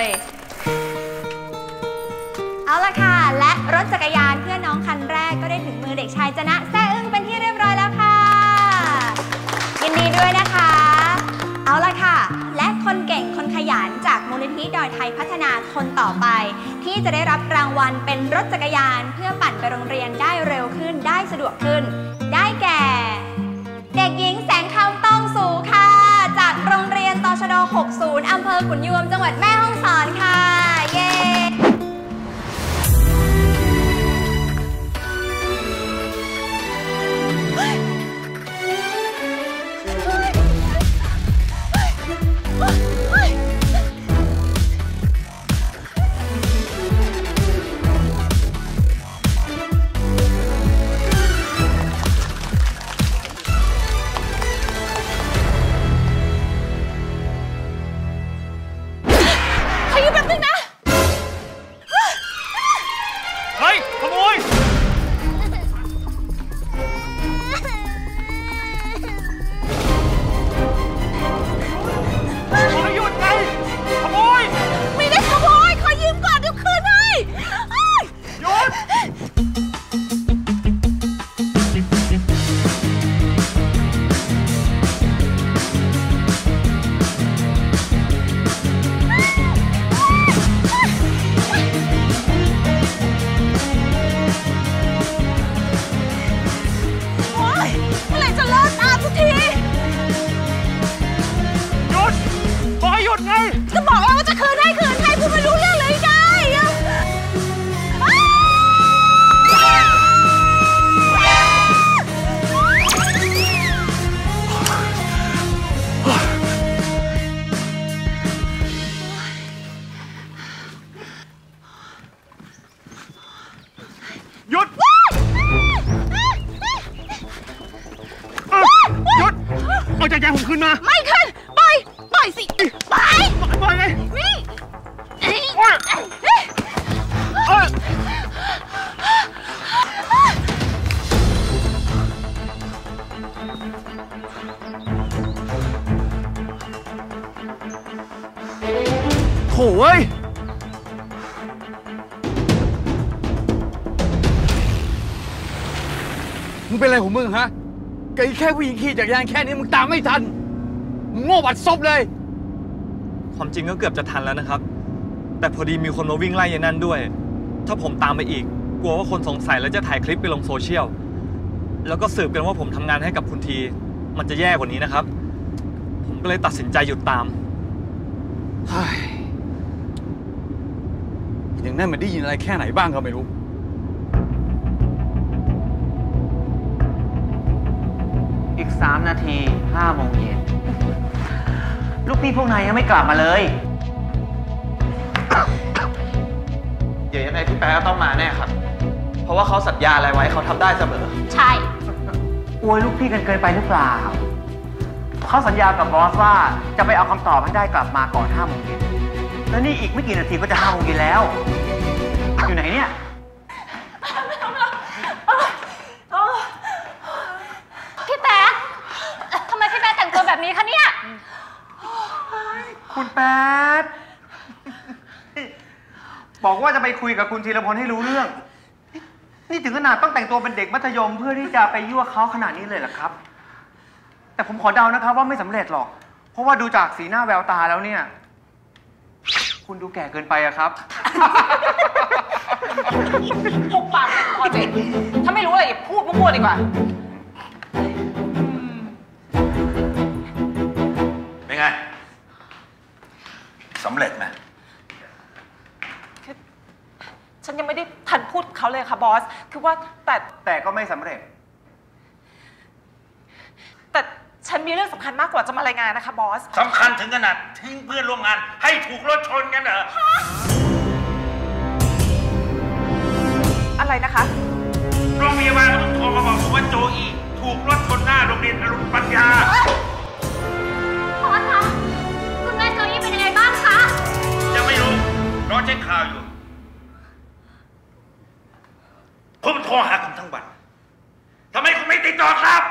เอาละค่ะ และรถจักรยานเพื่อนน้องคันแรกก็ได้ถึงมือเด็กชายจนะแซ่อึ้งเป็นที่เรียบร้อยแล้วค่ะ ยินดีด้วยนะคะ เอาละค่ะ และคนเก่งคนขยันจากมูลนิธิดอยไทยพัฒนาคนต่อไป ที่จะได้รับรางวัลเป็นรถจักรยานเพื่อปั่นไปโรงเรียนได้เร็วขึ้นได้สะดวกขึ้น ได้แก่ เด็กหญิงแสงคำต้องสูค่ะ จากโรงเรียนตชด หกสิบ อำเภอขุนยวมจังหวัดแม่ฮ่องสอนค่ะ เย้ไม่ขึ้นปล่อยปล่อยสิปล่อยปล่อยไงนี่โถ่เว้ยมึงเป็นอะไรของมึงฮะไอ้แค่ผู้หญิงขี่จักรยานแค่นี้มึงตามไม่ทันมึงโง่บัดซบเลยความจริงก็เกือบจะทันแล้วนะครับ แต่พอดีมีคนมาวิ่งไล่ยายนั่นด้วยถ้าผมตามไปอีกกลัวว่าคนสงสัยแล้วจะถ่ายคลิปไปลงโซเชียลแล้วก็สืบกันว่าผมทำงานให้กับคุณทีมันจะแย่กว่านี้นะครับผมก็เลยตัดสินใจหยุดตามอย่างนั้นมันได้ยินอะไรแค่ไหนบ้างก็ไม่รู้อีกสามนาทีห้าโมงเย็นลูกพี่พวกนายยังไม่กลับมาเลยเดี๋ยวยังไงพี่แป๊ะก็ต้องมาแน่ครับเพราะว่าเขาสัญญาอะไรไว้เขาทำได้เสมอใช่อวยลูกพี่กันเกินไปหรือเปล่าเขาสัญญากับบอสว่าจะไปเอาคำตอบให้ได้กลับมาก่อนห้าโมงเย็นแล้วนี่อีกไม่กี่นาทีก็จะห้าโมงเย็นแล้วอยู่ไหนเนี่ยพี่แป๊ะทำไมพี่แป๊ะแต่งตัวแบบนี้คะเนี่ยคุณแป๊ะบอกว่าจะไปคุยกับคุณธีรพลให้รู้เรื่องนี่ถึงขนาดต้องแต่งตัวเป็นเด็กมัธยมเพื่อที่จะไปยั่วเขาขนาดนี้เลยเหรอครับแต่ผมขอเดานะครับว่าไม่สำเร็จหรอกเพราะว่าดูจากสีหน้าแววตาแล้วเนี่ยคุณดูแก่เกินไปอะครับปุกปากเลยพอเจ๊ถ้าไม่รู้อะไรอย่าพูดมั่วๆดีกว่าเป็นไงสำเร็จไหมฉันยังไม่ได้ทันพูดเขาเลยค่ะบอสคือว่าแต่แต่ก็ไม่สำเร็จแต่ฉันมีเรื่องสำคัญมากกว่าจะมารายงานนะคะบอสสำคัญถึงขนาดทิ้งเพื่อนร่วมงานให้ถูกรถชนกันเหรออะไรนะคะโรงพยาบาลก็ต้องโทรมาบอกผมว่าโจอี้ถูกรถชนหน้าโรงเรียนอรุณปัญญาบอสคะคุณแม่โจอี้เป็นยังไงบ้างคะยังไม่รู้รอเช็คข่าวอยู่ผมโทรหาคุณทั้งวันทำไมคุณไม่ติดต่อครับ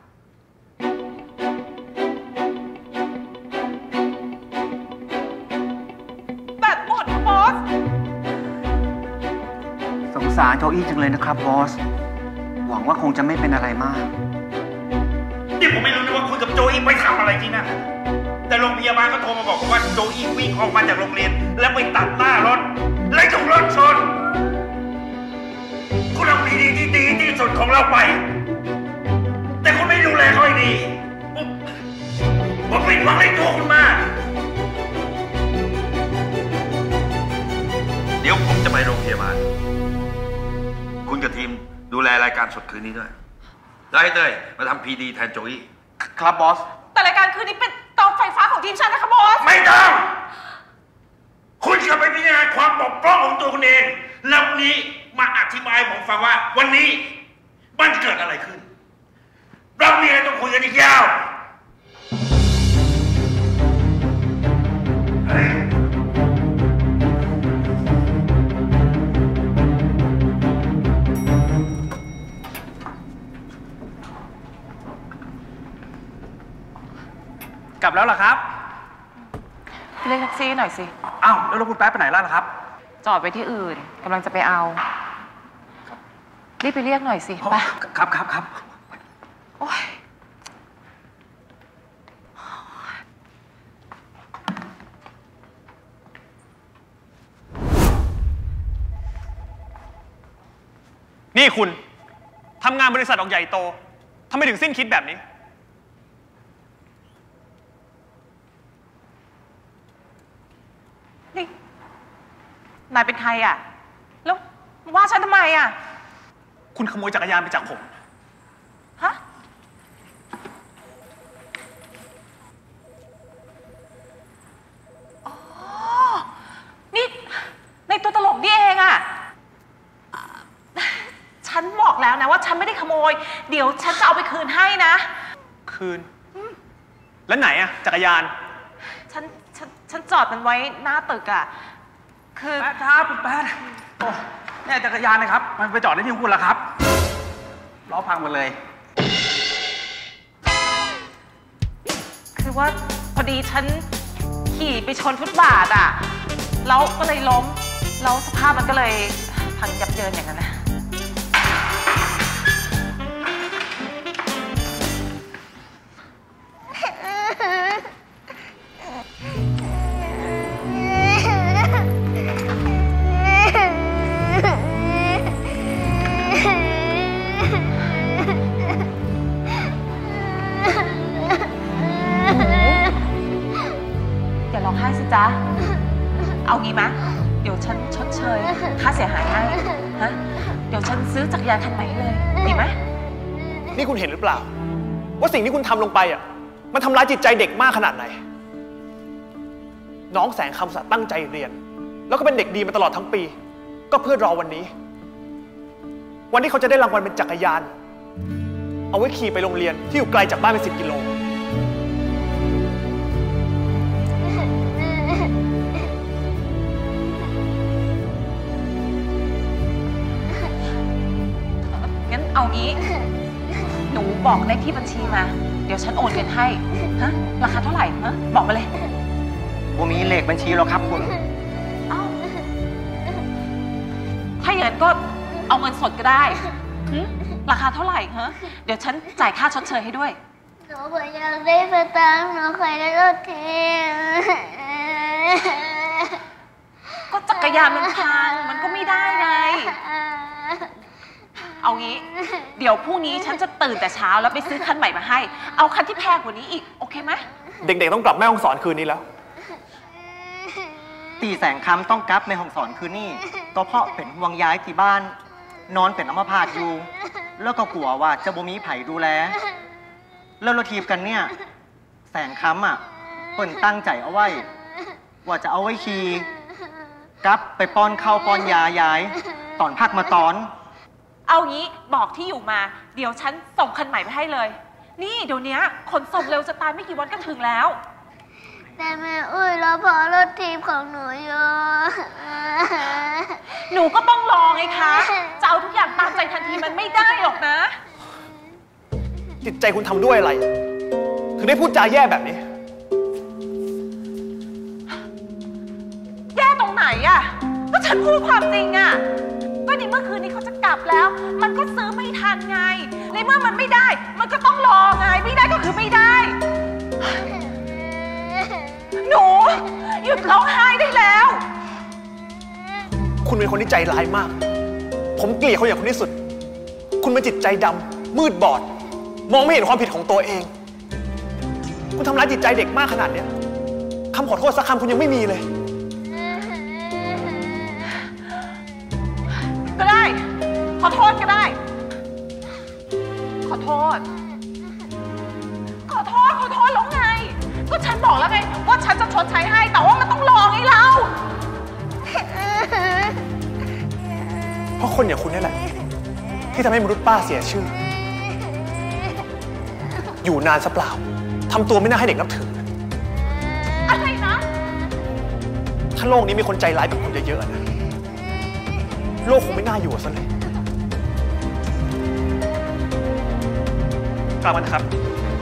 แบตหมดบอสสงสารโจอี้จังเลยนะครับบอสหวังว่าคงจะไม่เป็นอะไรมากนี่ผมไม่รู้นะว่าคุณกับโจอี้ไปทำอะไรที่นั่นแต่โรงพยาบาลก็โทรมาบอกว่าโจอี้วิ่งออกมาจากโรงเรียนแล้วไปตัดหน้ารถเลยถูกรถชนคุณเอาดีดีดีที่สุดของเราไปแต่คุณไม่ดูแลเขาให้ดีผมผมผิดหวังในตัวคุณมากเดี๋ยวผมจะไปโรงพยาบาลคุณกับทีมดูแลรายการสดคืนนี้ด้วยแล้วให้เต้ยมาทำพีดีแทนโจอี้ครับบอสแต่รายการคืนนี้เป็นเตาไฟฟ้าของทีมฉันนะคะบอสไม่ต้องคุณจะไปพิจารณาความบกพร่องของตัวคุณเองแล้วนี้มาอธิบายผมฟังว่าวันนี้มันเกิดอะไรขึ้นเรามีอะไรต้องคุยกันอีกยาวกลับแล้วเหรอครับเรียกแท็กซี่หน่อยสิอ้าวแล้วคุณแป๊ะไปไหนแล้วล่ะครับจอดไปที่อื่นกำลังจะไปเอารีบไปเรียกหน่อยสิไปครับครับครับโอ๊ยนี่คุณทำงานบริษัทออกใหญ่โตทำไมถึงสิ้นคิดแบบนี้นี่นายเป็นใครอ่ะแล้วว่าฉันทำไมอ่ะคุณขโมยจักรยานไปจากผมฮะอ๋อนี่ในตัวตลกนี่เองอ่ะฉันบอกแล้วนะว่าฉันไม่ได้ขโมยเดี๋ยวฉันจะเอาไปคืนให้นะคืนแล้วไหนอ่ะจักรยานฉันฉันฉันจอดมันไว้หน้าตึกอ่ะคือแป๊ดครับคุณแป๊ดโอ้เนี่ยจักรยานนะครับมันไปจอดได้ที่คุณแล้วครับล้อพังหมดเลยคือว่าพอดีฉันขี่ไปชนฟุตบาทอ่ะแล้วก็เลยล้มแล้วสภาพมันก็เลยพังยับเยินอย่างนั้นนะจ๊ะเอางี้มะเดี๋ยวฉันชดเชยค่าเสียหายให้ฮะเดี๋ยวฉันซื้อจักรยานคันใหม่ให้เลยดีไหมนี่คุณเห็นหรือเปล่าว่าสิ่งที่คุณทำลงไปอ่ะมันทำร้ายจิตใจเด็กมากขนาดไหนน้องแสงคำสัตย์ตั้งใจเรียนแล้วก็เป็นเด็กดีมาตลอดทั้งปีก็เพื่อรอวันนี้วันที่เขาจะได้รางวัลเป็นจักรยานเอาไว้ขี่ไปโรงเรียนที่อยู่ไกลจากบ้านเป็นสิบกิโลงั้นเอางี้หนูบอกเลขที่บัญชีมาเดี๋ยวฉันโอนเงินให้ฮะราคาเท่าไหร่ฮะบอกมาเลยผมมีเลขบัญชีหรอครับคุณถ้าอย่างนั้นก็เอาเงินสดก็ได้ราคาเท่าไหร่ฮะเดี๋ยวฉันจ่ายค่าชดเชยให้ด้วยหนูอยากได้สตางค์หนูเคยได้รถเทก็จักรยานมันพังมันก็ไม่ได้ไงเอางี้เดี๋ยวพรุ่งนี้ฉันจะตื่นแต่เช้าแล้วไปซื้อคันใหม่มาให้เอาคันที่แพงกว่านี้อีกโอเคไหมเด็กๆต้องกลับแม่ฮ่องสอนคืนนี้แล้วตีแสงคำต้องกลับแม่ฮ่องสอนคืนนี้ก็เพราะเป็นห่วงย้ายที่บ้านนอนเป็นอัมพาตอยู่แล้วก็กลัวว่าจะบ่มีไผดูแลแล้วเราทีบกันเนี่ยแสงคำอ่ะเปิ่นตั้งใจเอาไว้ว่าจะเอาไว้ขี่กลับไปป้อนข้าวป้อนยายายตอนพักมาตอนเอางี้บอกที่อยู่มาเดี๋ยวฉันส่งคันใหม่ไปให้เลยนี่เดี๋ยวนี้ขนส่งเร็วจะตายไม่กี่วันก็ถึงแล้วแต่แม่อุ้ยรอพอรถทีมของหนูอยู่หนูก็ต้องรอไงคะจะเอาทุกอย่างตามใจทันทีมันไม่ได้หรอกนะจิตใจคุณทำด้วยอะไรถึงได้พูดจาแย่แบบนี้แย่ตรงไหนอ่ะก็ฉันพูดความจริงอ่ะก็ในเมื่อคืนนี้เขาจะกลับแล้วมันก็ซื้อไม่ทันไงในเมื่อมันไม่ได้มันก็ต้องรอไงไม่ได้ก็คือไม่ได้หนูหยุดร้องไห้ได้แล้วคุณเป็นคนที่ใจร้ายมากผมเกลียดคนอย่างคุณที่สุดคุณเป็นจิตใจดำมืดบอดมองไม่เห็นความผิดของตัวเองคุณทำร้ายจิตใจเด็กมากขนาดนี้คำขอโทษสักคำคุณยังไม่มีเลยก็ได้ขอโทษก็ได้ขอโทษขอโทษขอโทษแล้วไงก็ฉันบอกแล้วไงว่าฉันจะชดใช้ให้แต่ว่ามันต้องรอไงเราเพราะคนอย่างคุณนี่แหละที่ทำให้มนุษย์ป้าเสียชื่ออยู่นานซะเปล่าทำตัวไม่น่าให้เด็กนับถืออะไรนะถ้าโลกนี้มีคนใจร้ายแบบคุณเยอะๆนะโลกคงไม่น่าอยู่ซะเลยกลับมาครับ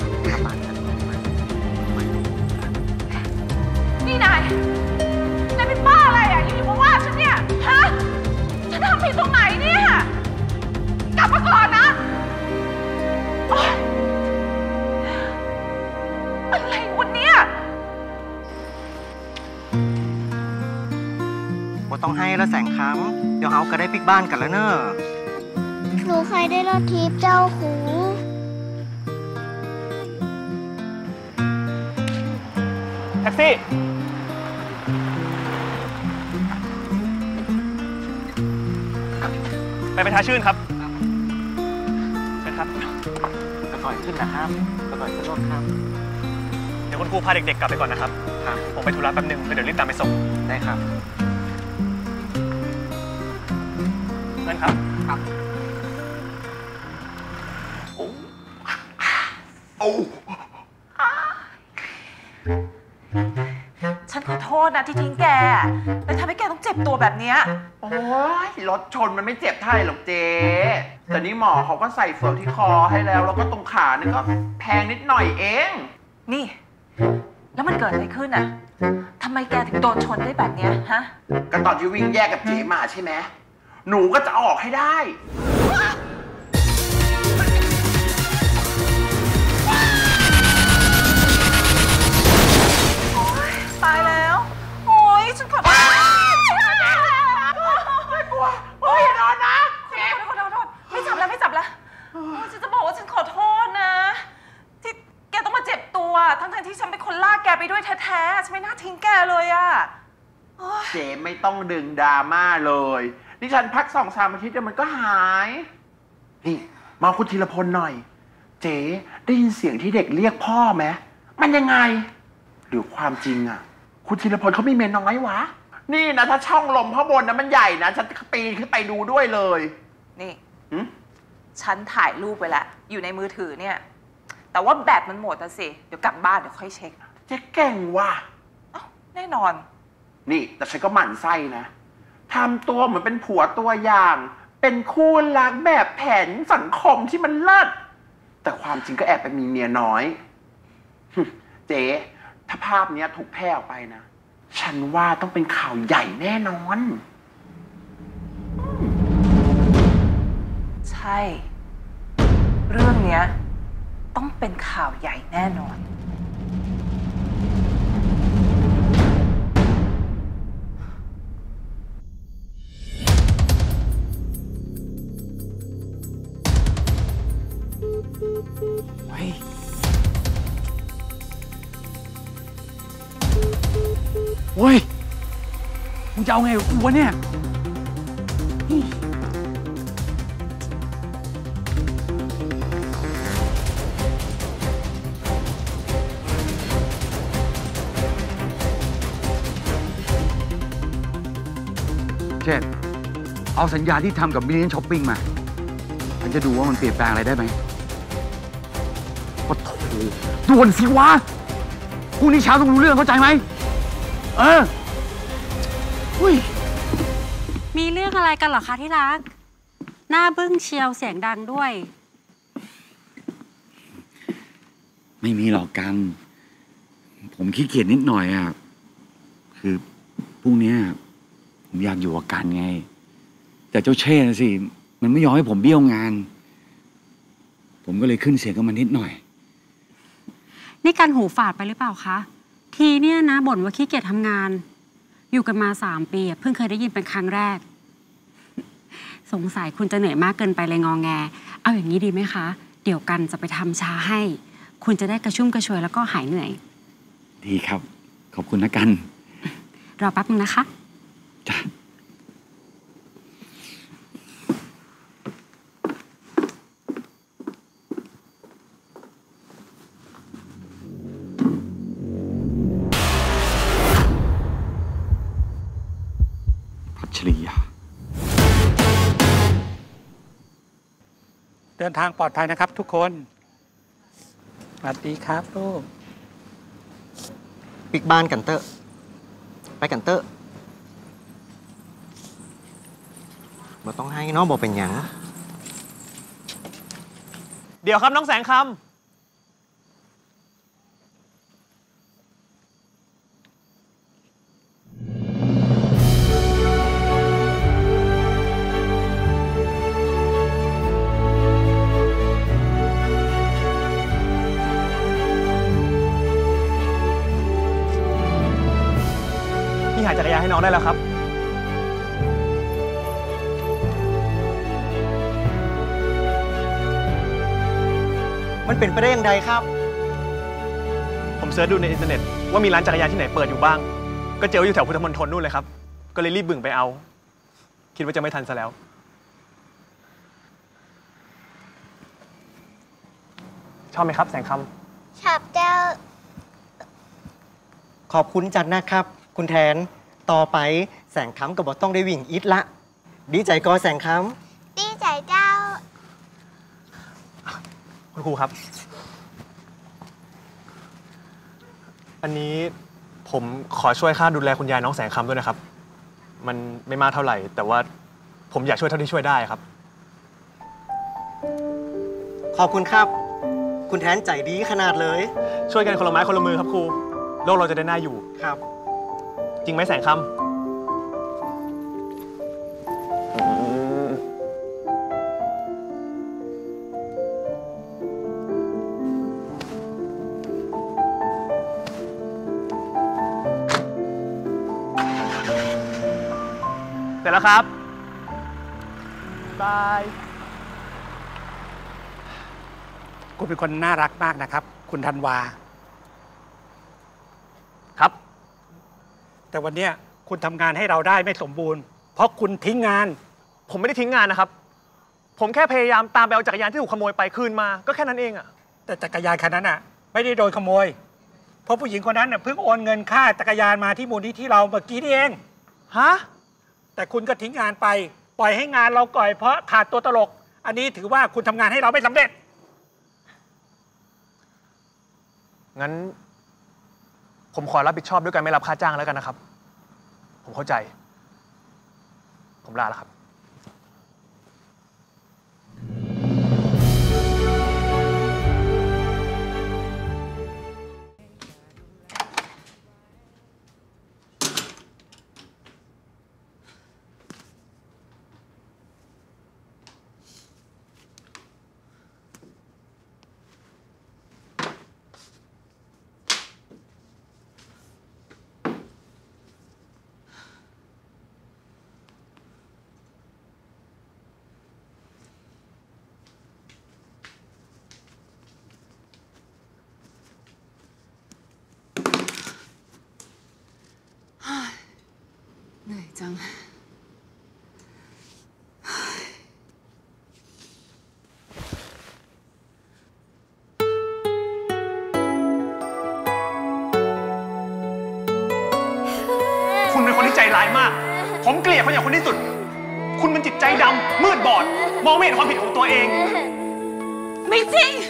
นี่นายนายเป็นบ้าอะไรอ่ะอยู่ๆมาว่าฉันเนี่ยฮะฉันทำผิดตรงไหนเนี่ยกลับมาก่อนนะอะไรวันเนี้ยบ่ต้องให้แล้วแสงคำเดี๋ยวเขาก็ได้ปิกบ้านกันแล้วเนอะหนูเคยได้รถทีบเจ้าครูแท็กซี่ไปไปทาชื่นครับเชิญครับกระต่อยขึ้นนะครับกระต่อยขึ้นรถครับเดี๋ยวคุณครูพาเด็กๆกลับไปก่อนนะครับครับผมไปธุระแป๊บนึงเดี๋ยวรีบตามไปส่งได้ครับเชิญครับครับโอ้ฉันขอโทษนะที่ทิ้งแกแต่ทำให้แกต้องเจ็บตัวแบบนี้โอ้ยรถชนมันไม่เจ็บเท่าไหร่หรอกเจ๊แต่นี่หมอเขาก็ใส่เฟือกที่คอให้แล้วแล้วก็ตรงขานี่ก็แพงนิดหน่อยเองนี่แล้วมันเกิดอะไรขึ้นอ่ะทำไมแกถึงโดนชนได้แบบนี้ฮะก็ตอนที่วิ่งแยกกับเจ๊มาใช่ไหมหนูก็จะออกให้ได้ตายแล้วโอ้ยฉันขอโทษไม่กลัวโอ้ยอย่าโดนนะเจ๊ขอโทษขอโทษไม่จับแล้วไม่จับแล้วฉันจะบอกว่าฉันขอโทษนะที่แกต้องมาเจ็บตัวทั้งๆที่ฉันเป็นคนลากแกไปด้วยแท้ๆฉันไม่น่าทิ้งแกเลยอะเจ๊ไม่ต้องดึงดราม่าเลยนี่ฉันพักสองสามอาทิตย์เดี๋ยวมันก็หายนี่มาคุณธีรพลหน่อยเจ๊ได้ยินเสียงที่เด็กเรียกพ่อไหมมันยังไงหรือความจริงอะคุณธีรพลเขามีเมียน้อยวะนี่นะถ้าช่องลมข้างบนนะมันใหญ่นะฉันปีนขึ้นไปดูด้วยเลยนี่ฉันถ่ายรูปไว้แล้วอยู่ในมือถือเนี่ยแต่ว่าแบตมันหมดอะสิเดี๋ยวกลับบ้านเดี๋ยวค่อยเช็คเจ๊เก่งว่ะแน่นอนนี่แต่ฉันก็หมั่นไส้นะทำตัวเหมือนเป็นผัวตัวอย่างเป็นคู่รักแบบแผนสังคมที่มันเลิศแต่ความจริงก็แอบไปมีเมียน้อยเจ๊ถ้าภาพนี้ถูกแพร่ออกไปนะฉันว่าต้องเป็นข่าวใหญ่แน่นอนใช่เรื่องเนี้ยต้องเป็นข่าวใหญ่แน่นอนเฮ้ยโว้ยมึงจะเอาไงกับกูวะเนี่ยเช่นเอาสัญญาที่ทำกับมิลเลียนช้อปปิ้งมาฉันจะดูว่ามันเปลี่ยนแปลงอะไรได้ไหมโอ้โหด่วนสิวะพรุ่งนี้เช้าต้องรู้เรื่องเข้าใจไหมเอออุ้ยมีเรื่องอะไรกันเหรอคะที่รักหน้าบึ้งเชียวเสียงดังด้วยไม่มีหรอกกันผมขี้เกียจนิดหน่อยอ่ะคือพรุ่งนี้ผมอยากอยู่กับกันไงแต่เจ้าเช่นะสิมันไม่ยอมให้ผมเบี้ยวงานผมก็เลยขึ้นเสียงกับมันนิดหน่อยนี่การหูฝาดไปหรือเปล่าคะทีเนี่ยนะบ่นว่าขี้เกียจทำงานอยู่กันมาสามปีเพิ่งเคยได้ยินเป็นครั้งแรกสงสัยคุณจะเหนื่อยมากเกินไปเลยงอแงเอาอย่างนี้ดีไหมคะเดี๋ยวกันจะไปทำชาให้คุณจะได้กระชุ่มกระชวยแล้วก็หายเหนื่อยดีครับขอบคุณนะกันรอแป๊บนึงนะคะจ้ะชลียาเดินทางปลอดภัยนะครับทุกคนสวัสดีครับลูกปิกบ้านกันเตอร์ไปกันเตอร์บ่ต้องให้น้องบอกเป็นหยังเดี๋ยวครับน้องแสงคำหาจักรยานให้น้องได้แล้วครับมันเป็นไปได้อย่างไรครับผมเสิร์ชดูในอินเทอร์เน็ตว่ามีร้านจักรยานที่ไหนเปิดอยู่บ้างก็เจออยู่แถวพุทธมณฑลนู่นเลยครับก็เลยรีบบึ่งไปเอาคิดว่าจะไม่ทันซะแล้วชอบไหมครับแสงคำชอบเจ้าขอบคุณจัดนะครับคุณแทนต่อไปแสงคำก็บอกต้องได้วิ่งอิดละดีใจก็แสงคำดีใจเจ้าคุณครูครับอันนี้ผมขอช่วยค่าดูแลคุณยายน้องแสงคำด้วยนะครับมันไม่มากเท่าไหร่แต่ว่าผมอยากช่วยเท่าที่ช่วยได้ครับขอบคุณครับคุณแทนใจดีขนาดเลยช่วยกันคนละไม้คนละมือครับครูโลกเราจะได้น่าอยู่ครับจริงไหมแสงคำเสร็จแล้วครับบายคุณเป็นคนน่ารักมากนะครับคุณธันวาครับ แต่วันเนี้ยคุณทำงานให้เราได้ไม่สมบูรณ์เพราะคุณทิ้งงานผมไม่ได้ทิ้งงานนะครับผมแค่พยายามตามไปเอาจักรยานที่ถูกขโมยไปคืนมาก็แค่นั้นเองอะแต่จักรยานคันนั้นอะไม่ได้โดนขโมยเพราะผู้หญิงคนนั้นเพิ่งโอนเงินค่าจักรยานมาที่มูลนิธิเราเมื่อกี้นี่เองฮะแต่คุณก็ทิ้งงานไปปล่อยให้งานเราก่อยเพราะขาดตัวตลกอันนี้ถือว่าคุณทำงานให้เราไม่สำเร็จงั้นผมขอรับผิดชอบด้วยการไม่รับค่าจ้างแล้วกันนะครับผมเข้าใจผมลาแล้วครับเหนื่อยจังคุณเป็นคนที่ใจร้ายมากผมเกลียดคนอย่างคุณที่สุดคุณเป็นจิตใจดำมืดบอดมองไม่เห็นความผิดของตัวเองไม่จริง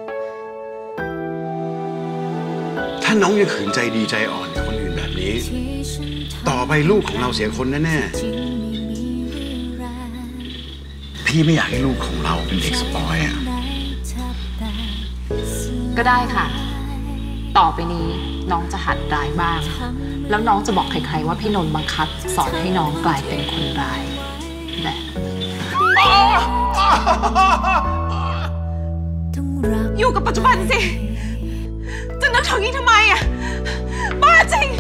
ถ้าน้องยังขืนใจดีใจอ่อนกับคนอื่นแบบนี้ต่อไปลูกของเราเสียคนแน่ๆพี่ไม่อยากให้ลูกของเราเป็นเด็กสปอยอ่ะก็ได้ค่ะต่อไปนี้น้องจะหัดร้ายบ้างแล้วน้องจะบอกใครๆว่าพี่นนท์บังคับสอนให้น้องกลายเป็นคนร้ายแบบอยู่กับปัจจุบันสิจะนึกถึงอีกทำไมอ่ะบ้าจริง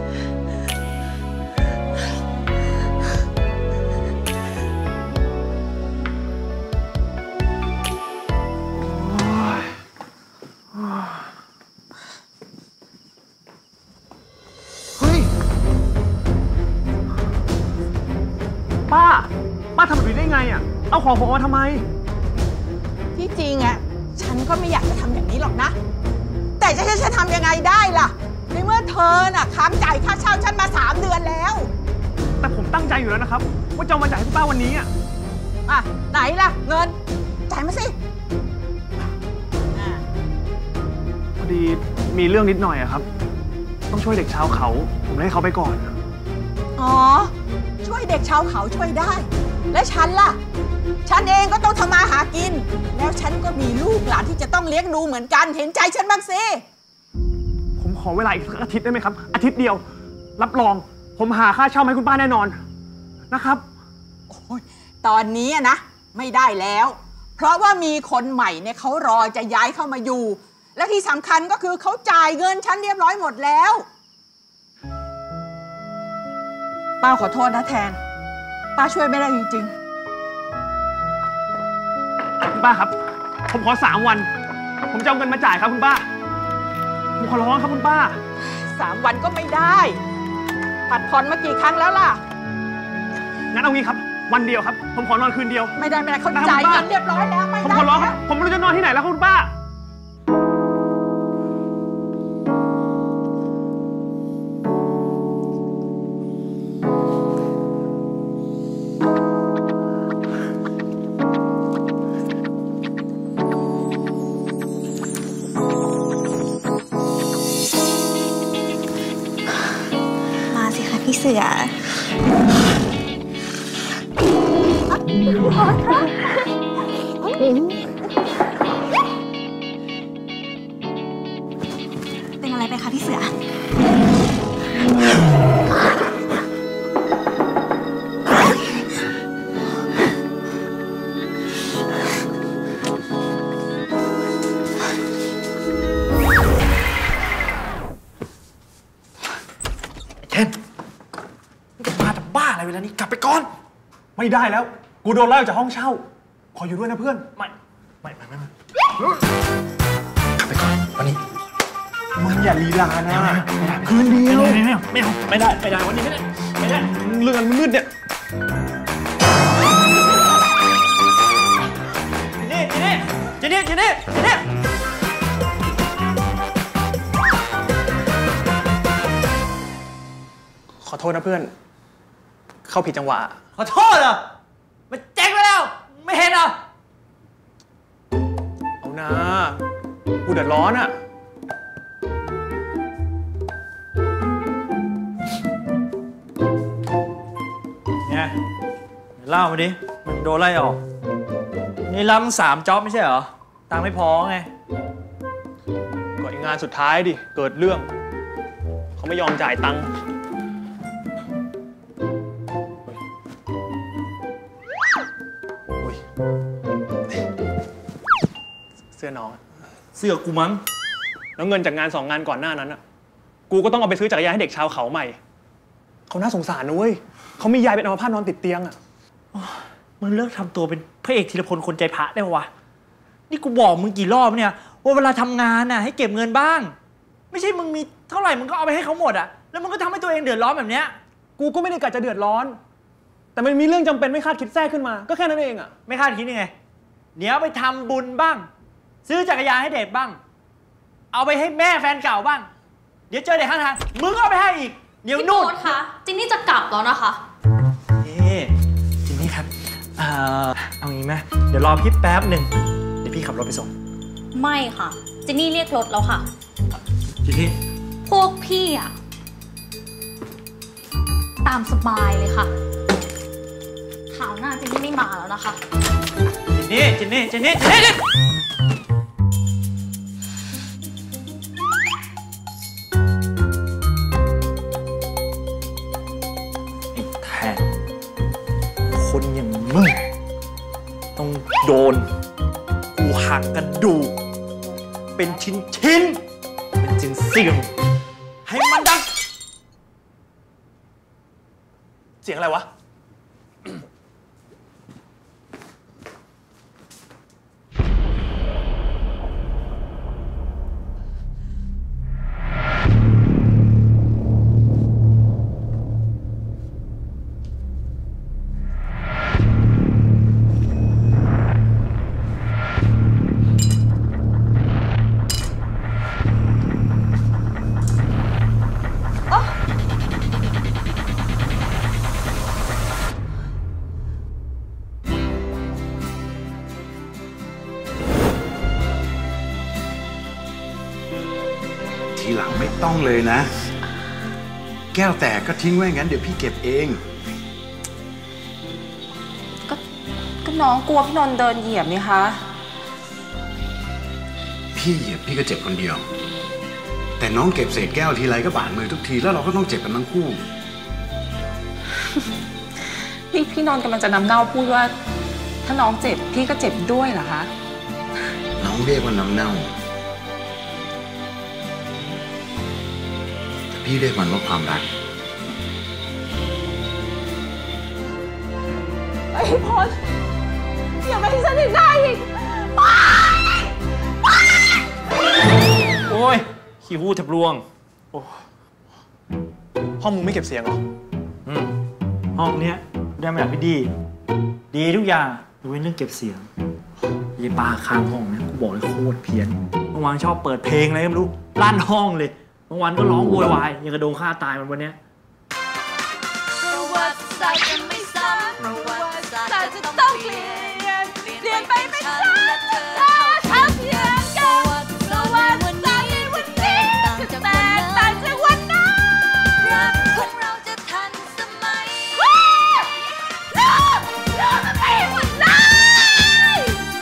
ป้าป้าทำแบบนี้ได้ไงอ่ะเอาของผมมาทำไมที่จริงอ่ะฉันก็ไม่อยากจะทำอย่างนี้หรอกนะแต่จะให้ฉันทำยังไงได้ล่ะในเมื่อเธอน่ะค้างจ่ายค่าเช่าฉันมาสามเดือนแล้วแต่ผมตั้งใจอยู่แล้วนะครับว่าจะเอามาจ่ายให้คุณป้าวันนี้อ่ะอ่ะไหนล่ะเงินจ่ายมาสิพอดีมีเรื่องนิดหน่อยอะครับต้องช่วยเด็กชาวเขาผมให้เขาไปก่อนอ๋อช่วยเด็กชาวเขาช่วยได้และฉันล่ะฉันเองก็ต้องทำมาหากินแล้วฉันก็มีลูกหลานที่จะต้องเลี้ยงดูเหมือนกันเห็นใจฉันบ้างสิผมขอเวลาอีกอาทิตย์ได้ไหมครับอาทิตย์เดียวรับรองผมหาค่าเช่าให้คุณป้าแน่นอนนะครับโอ้ยตอนนี้นะไม่ได้แล้วเพราะว่ามีคนใหม่เนี่ยเขารอจะย้ายเข้ามาอยู่และที่สำคัญก็คือเขาจ่ายเงินฉันเรียบร้อยหมดแล้วป้าขอโทษนะแทนป้าช่วยไม่ได้จริงๆคุณป้าครับผมขอสามวันผมจะเอาเงินมาจ่ายครับคุณป้าผมขอร้องครับคุณป้าสามวันก็ไม่ได้ผัดผ่อนมากี่ครั้งแล้วล่ะงั้นเอางี้ครับวันเดียวครับผมขอนอนคืนเดียวไม่ได้ไม่ได้เขาจ่ายเงินเรียบร้อยแล้วไม่ได้ผมขอร้องครับผมไม่รู้จะนอนที่ไหนแล้วคุณป้าพี่เสือเป็นอะไรไปคะพี่เสือเคนมาแต่บ้าอะไรเวลานี้กลับไปก่อนไม่ได้แล้วกูโดนไล่ออกจากห้องเช่าขออยู่ด้วยนะเพื่อนไม่ไม่ไม่ไม่ไม่กลับไปก่อนวันนี้มึงอย่าอย่าลีลานะคืนเดียวไม่เอาไม่เอาไม่ได้ไม่ได้วันนี้ไม่ได้ไม่ได้เรื่องมันมืดเนี่ยเจนี่เจนี่เจนี่เจนี่ขอโทษนะเพื่อนเข้าผิดจังหวะขอโทษเหรอมันแจ้งไปแล้วไม่เห็นเหรอเอานะกูเดือดร้อนอะเนี่ยเล่ามาดิมึงโดนไล่ออกนี่รับสามจ็อบไม่ใช่เหรอตังค์ไม่พอไงก่อนงานสุดท้ายดิเกิดเรื่องเขาไม่ยอมจ่ายตังค์เสื้อน้องเสื้อกูมั้งแล้วเงินจากงานสองงานก่อนหน้านั้นอ่ะกูก็ต้องเอาไปซื้อจักรยานให้เด็กชาวเขาใหม่เขาน่าสงสารนะเว้ยเขามียายเป็นอัมพาตนอนติดเตียงอ่ะมึงเลิกทำตัวเป็นพระเอกธีรพลคนใจพระได้วะนี่กูบอกมึงกี่รอบเนี่ยว่าเวลาทำงานน่ะให้เก็บเงินบ้างไม่ใช่มึงมีเท่าไหร่มึงก็เอาไปให้เขาหมดอ่ะแล้วมึงก็ทำให้ตัวเองเดือดร้อนแบบเนี้ยกูก็ไม่ได้กะจะเดือดร้อนแต่มันมีเรื่องจำเป็นไม่คาดคิดแทรกขึ้นมาก็แค่นั้นเองอ่ะไม่คาดคิดยังไงเดี๋ยวไปทำบุญบ้างซื้อจักรยานให้เด็กบ้างเอาไปให้แม่แฟนเก่าบ้างเดี๋ยวเจอเด็กข้างทางมึงก็เอาไปให้อีกเดี๋ยวนู่นพี่โต๊ดคะจินนี่จะกลับแล้วนะคะเอ๊ะจินนี่ครับเอ่อเอางี้ไหมเดี๋ยวรอพี่แป๊บหนึ่งเดี๋ยวพี่ขับรถไปส่งไม่ค่ะจินนี่เรียกรถแล้วค่ะจินนี่พวกพี่อะตามสบายเลยค่ะข่าวหน้าจินนี่ไม่มาแล้วนะคะจินนี่จินนี่จินนี่จินนี่คนอย่างมึงต้องโดนกูหักกระดูกเป็นชิ้นชิ้นเป็นชิ้นเสียงให้มันดังเสียงอะไรวะทีหลังไม่ต้องเลยนะแก้วแตกก็ทิ้งไว้งั้นเดี๋ยวพี่เก็บเองก็ก็น้องกลัวพี่นนท์เดินเหยียบนี่คะพี่เหยียบพี่ก็เจ็บคนเดียวแต่น้องเก็บเศษแก้วทีไรก็บาดมือทุกทีแล้วเราก็ต้องเจ็บกันทั้งคู่นี่พี่นนท์กำลังจะนำเน่าพูดว่าถ้าน้องเจ็บพี่ก็เจ็บด้วยเหรอคะน้องเรียกว่าน้ำเน่าพี่เรียกมันว่าความรักไอ้พลอย่าไปที่ฉันอีกได้อีกโอ้ยขี้หู้แทบร่วงห้องมึงไม่เก็บเสียงหรออืมห้องเนี้ยได้มาจากพี่ดีดีทุกอย่างยกเว้นเรื่องเก็บเสียงยายป้าข้างห้องเนี่ยกูบอกเลยโคตรเพี้ยนเมื่อวานชอบเปิดเพลงอะไรไม่รู้ลั่นห้องเลยบางวันก็ร้องโวยวายยังกระโดงฆ่าตายมันวันนี้ประวัติศาสตร์จะไม่ซ้ำประวัติศาสตร์จะต้องเปลี่ยนเปลี่ยนไปเป็นฉันและเธอทำอย่างกันประวัติศาสตร์ในวันนี้จะแตกต่างจากวันนั้นรักของเราจะทันสมัยน้องน้องไม่หมดเลย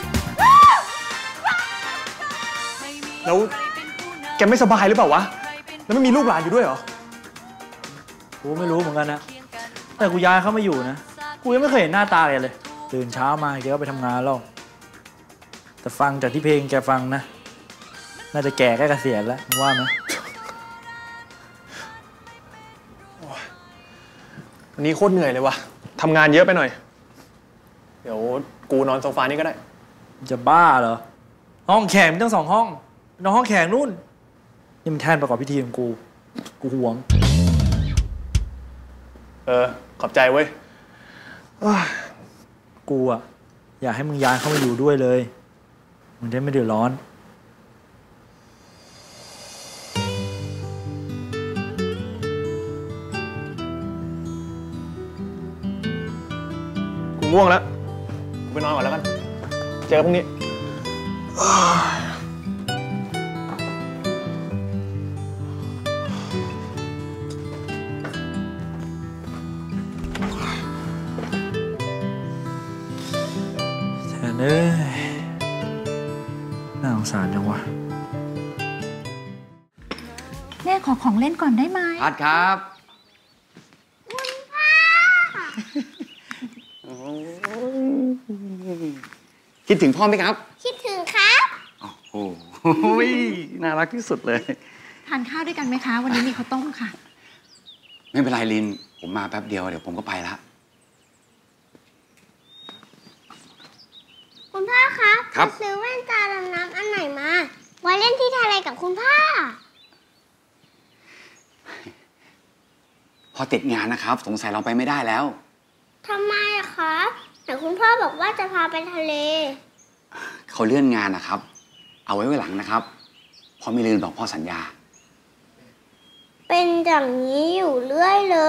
แล้วแกไม่สบายหรือเปล่าวะแล้วไม่มีลูกหลานอยู่ด้วยเหรอกูไม่รู้เหมือนกันนะแต่กูย้ายเข้ามาอยู่นะกูยังไม่เคยเห็นหน้าตาแกเลยตื่นเช้ามาแกก็ไปทำงานแล้วแต่ฟังจากที่เพลงแกฟังนะน่าจะแก่ใกล้เกษียณแล้วมึงว่าไหมวันนี้โคตรเหนื่อยเลยวะทำงานเยอะไปหน่อยเดี๋ยวกูนอนโซฟานี่ก็ได้จะบ้าเหรอห้องแขกมีตั้งสองห้องนอนห้องแขกนู่นนี่มันแท่นประกอบพิธีของกู กูหวง เออ ขอบใจเว้ย กูอะอยากให้มึงย้ายเข้ามาอยู่ด้วยเลย มึงได้ไม่เดือดร้อนกูง่วงแล้ว กูไปนอนก่อนแล้วกัน เจอพรุ่งนี้แทนเอ้ยน่าสงสารจังวะแม่ขอของเล่นก่อนได้ไหมพัดครับ คิดถึงพ่อไหมครับคิดถึงครับโอ้โหน่ารักที่สุดเลยทานข้าวด้วยกันไหมคะ วันนี้มีข้าวต้มค่ะไม่เป็นไรลิน ผมมาแป๊บเดียวเดี๋ยวผมก็ไปละคุณพ่อครับครับซื้อแว่นตาดำน้ำอันไหนมาไว้เล่นที่ทะเลกับคุณพ่อพอติดงานนะครับ สงสัยเราไปไม่ได้แล้วทำไมอะครับแต่คุณพ่อบอกว่าจะพาไปทะเลเขาเลื่อนงานนะครับ เอาไว้ไว้หลังนะครับเพราะมีลินบอกพ่อสัญญาเป็นอย่างนี้อยู่เรื่อยเลย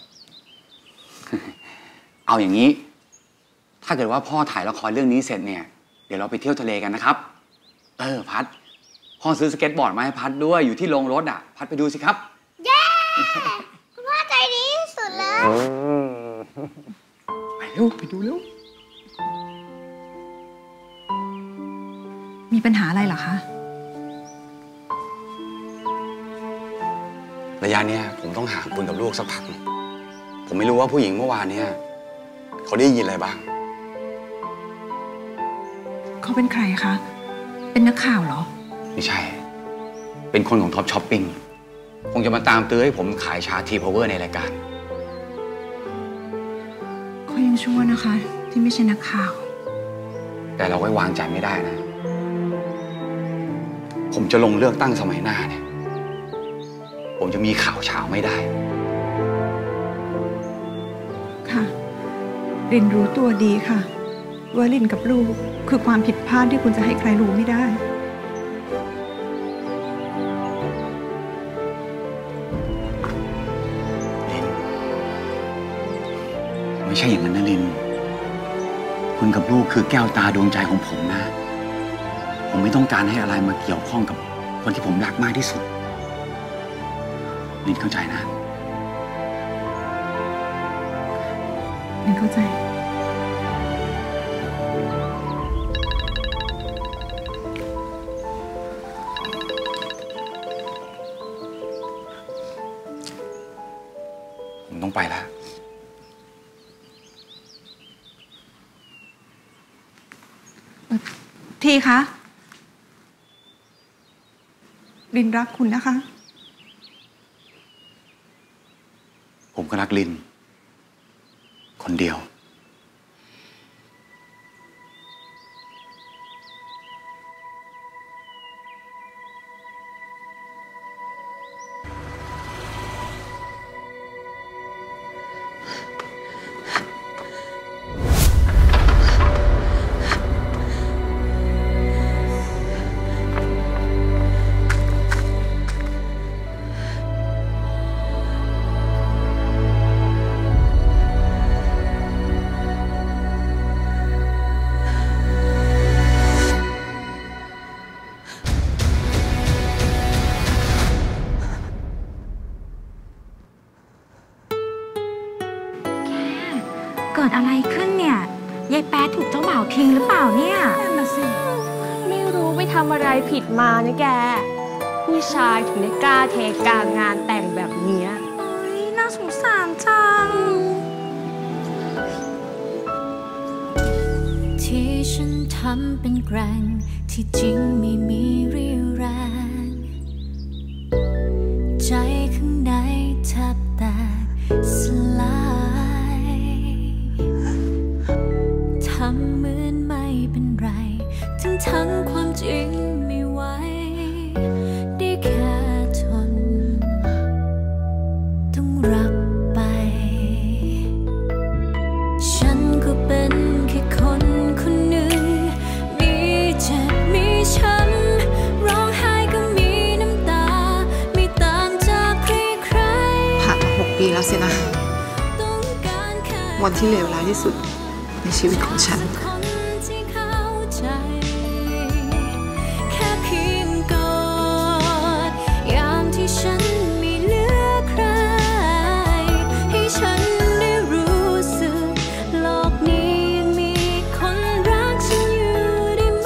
เอาอย่างนี้ ถ้าเกิดว่าพ่อถ่ายละครเรื่องนี้เสร็จเนี่ย เดี๋ยวเราไปเที่ยวทะเลกันนะครับ เออพัดพ่อซื้อสเก็ตบอร์ดมาให้พัดด้วยอยู่ที่โรงรถอ่ะพัดไปดูสิครับเย้ คุณพ่อใจดีที่สุดเลยไปเร็วไปดูเร็วมีปัญหาอะไรเหรอคะระยะเนี้ยผมต้องหาคุณกับลูกสักพัก ผมไม่รู้ว่าผู้หญิงเมื่อวานเนี่ยเขาได้ยินอะไรบ้างเขาเป็นใครคะ เป็นนักข่าวเหรอไม่ใช่ เป็นคนของท็อปช้อปปิ้งคงจะมาตามตื้อให้ผมขายชาทีพาวเวอร์ในรายการเขายังชั่วนะคะ ที่ไม่ใช่นักข่าวแต่เราไว้วางใจไม่ได้นะ ผมจะลงเลือกตั้งสมัยหน้าเนี่ย ผมจะมีข่าวเช้าไม่ได้ค่ะลินรู้ตัวดีค่ะว่าลินกับลูกคือความผิดพลาดที่คุณจะให้ใครรู้ไม่ได้ไม่ใช่อย่างนั้นนะลิน คุณกับลูกคือแก้วตาดวงใจของผมนะ ผมไม่ต้องการให้อะไรมาเกี่ยวข้องกับคนที่ผมรักมากที่สุด ลินเข้าใจนะลินเข้าใจผมต้องไปแล้วทีคะ ลินรักคุณนะคะผมก็รักลิน คนเดียวเกิดอะไรขึ้นเนี่ย ยายแป๊ดถูกเจ้าบ่าวทิ้งหรือเปล่าเนี่ยนั่นน่ะสิ ไม่รู้ไปทำอะไรผิดมานะแก ผู้ชายถึงได้กล้าเทกลางงานแต่งแบบเนี้ยน่าสงสารจังที่ฉันทำเป็นแกร่งที่จริงไม่มีเรี่ยวแรง ใจข้างในแทบแตกสลายทำเหมือนไม่เป็นไรทั้งทั้งความจริงไม่ไหวได้แค่วันที่เลวร้ายที่สุดในชีวิตของฉันแค่เพียงกอดยามที่ฉันไม่เหลือใครให้ฉันได้รู้สึกโลกนี้ยังมีคนรักฉันอยู่ได้ไหม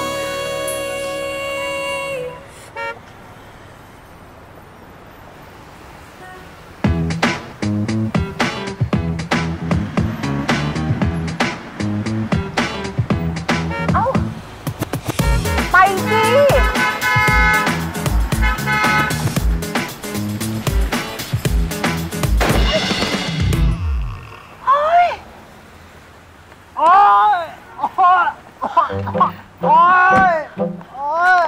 เอ้าไปสิเฮ้ยโอ้ยโอ้ยโอ้ยโอ้ย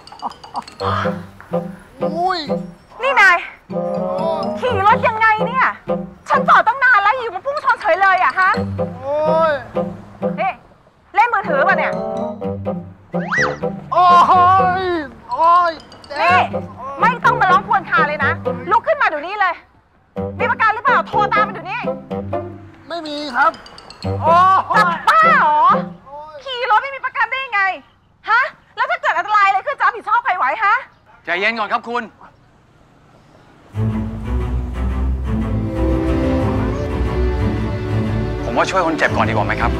อุ้ยนี่นายขี่รถยังไงเนี่ยฉันจอดตั้งนานแล้วอยู่มาพุ่งชนเฉยเลยอะฮะโอ้ยนี่เล่นมือถือป่ะเนี่ยโอ้ยโอ้ยนี่ไม่ต้องมาร้องครวญครางเลยนะลุกขึ้นมาเดี๋ยวนี้เลยมีประกันหรือเปล่าโทรตามมาเดี๋ยวนี้ไม่มีครับโอ้จะบ้าเหรอขี่รถไม่มีประกันได้ยังไงฮะแล้วถ้าเกิดอันตรายอะไรขึ้นจะรับผิดชอบใครไหวฮะใจเย็นก่อนครับคุณผมว่าช่วยคนเจ็บก่อนดีกว่าไหมครับ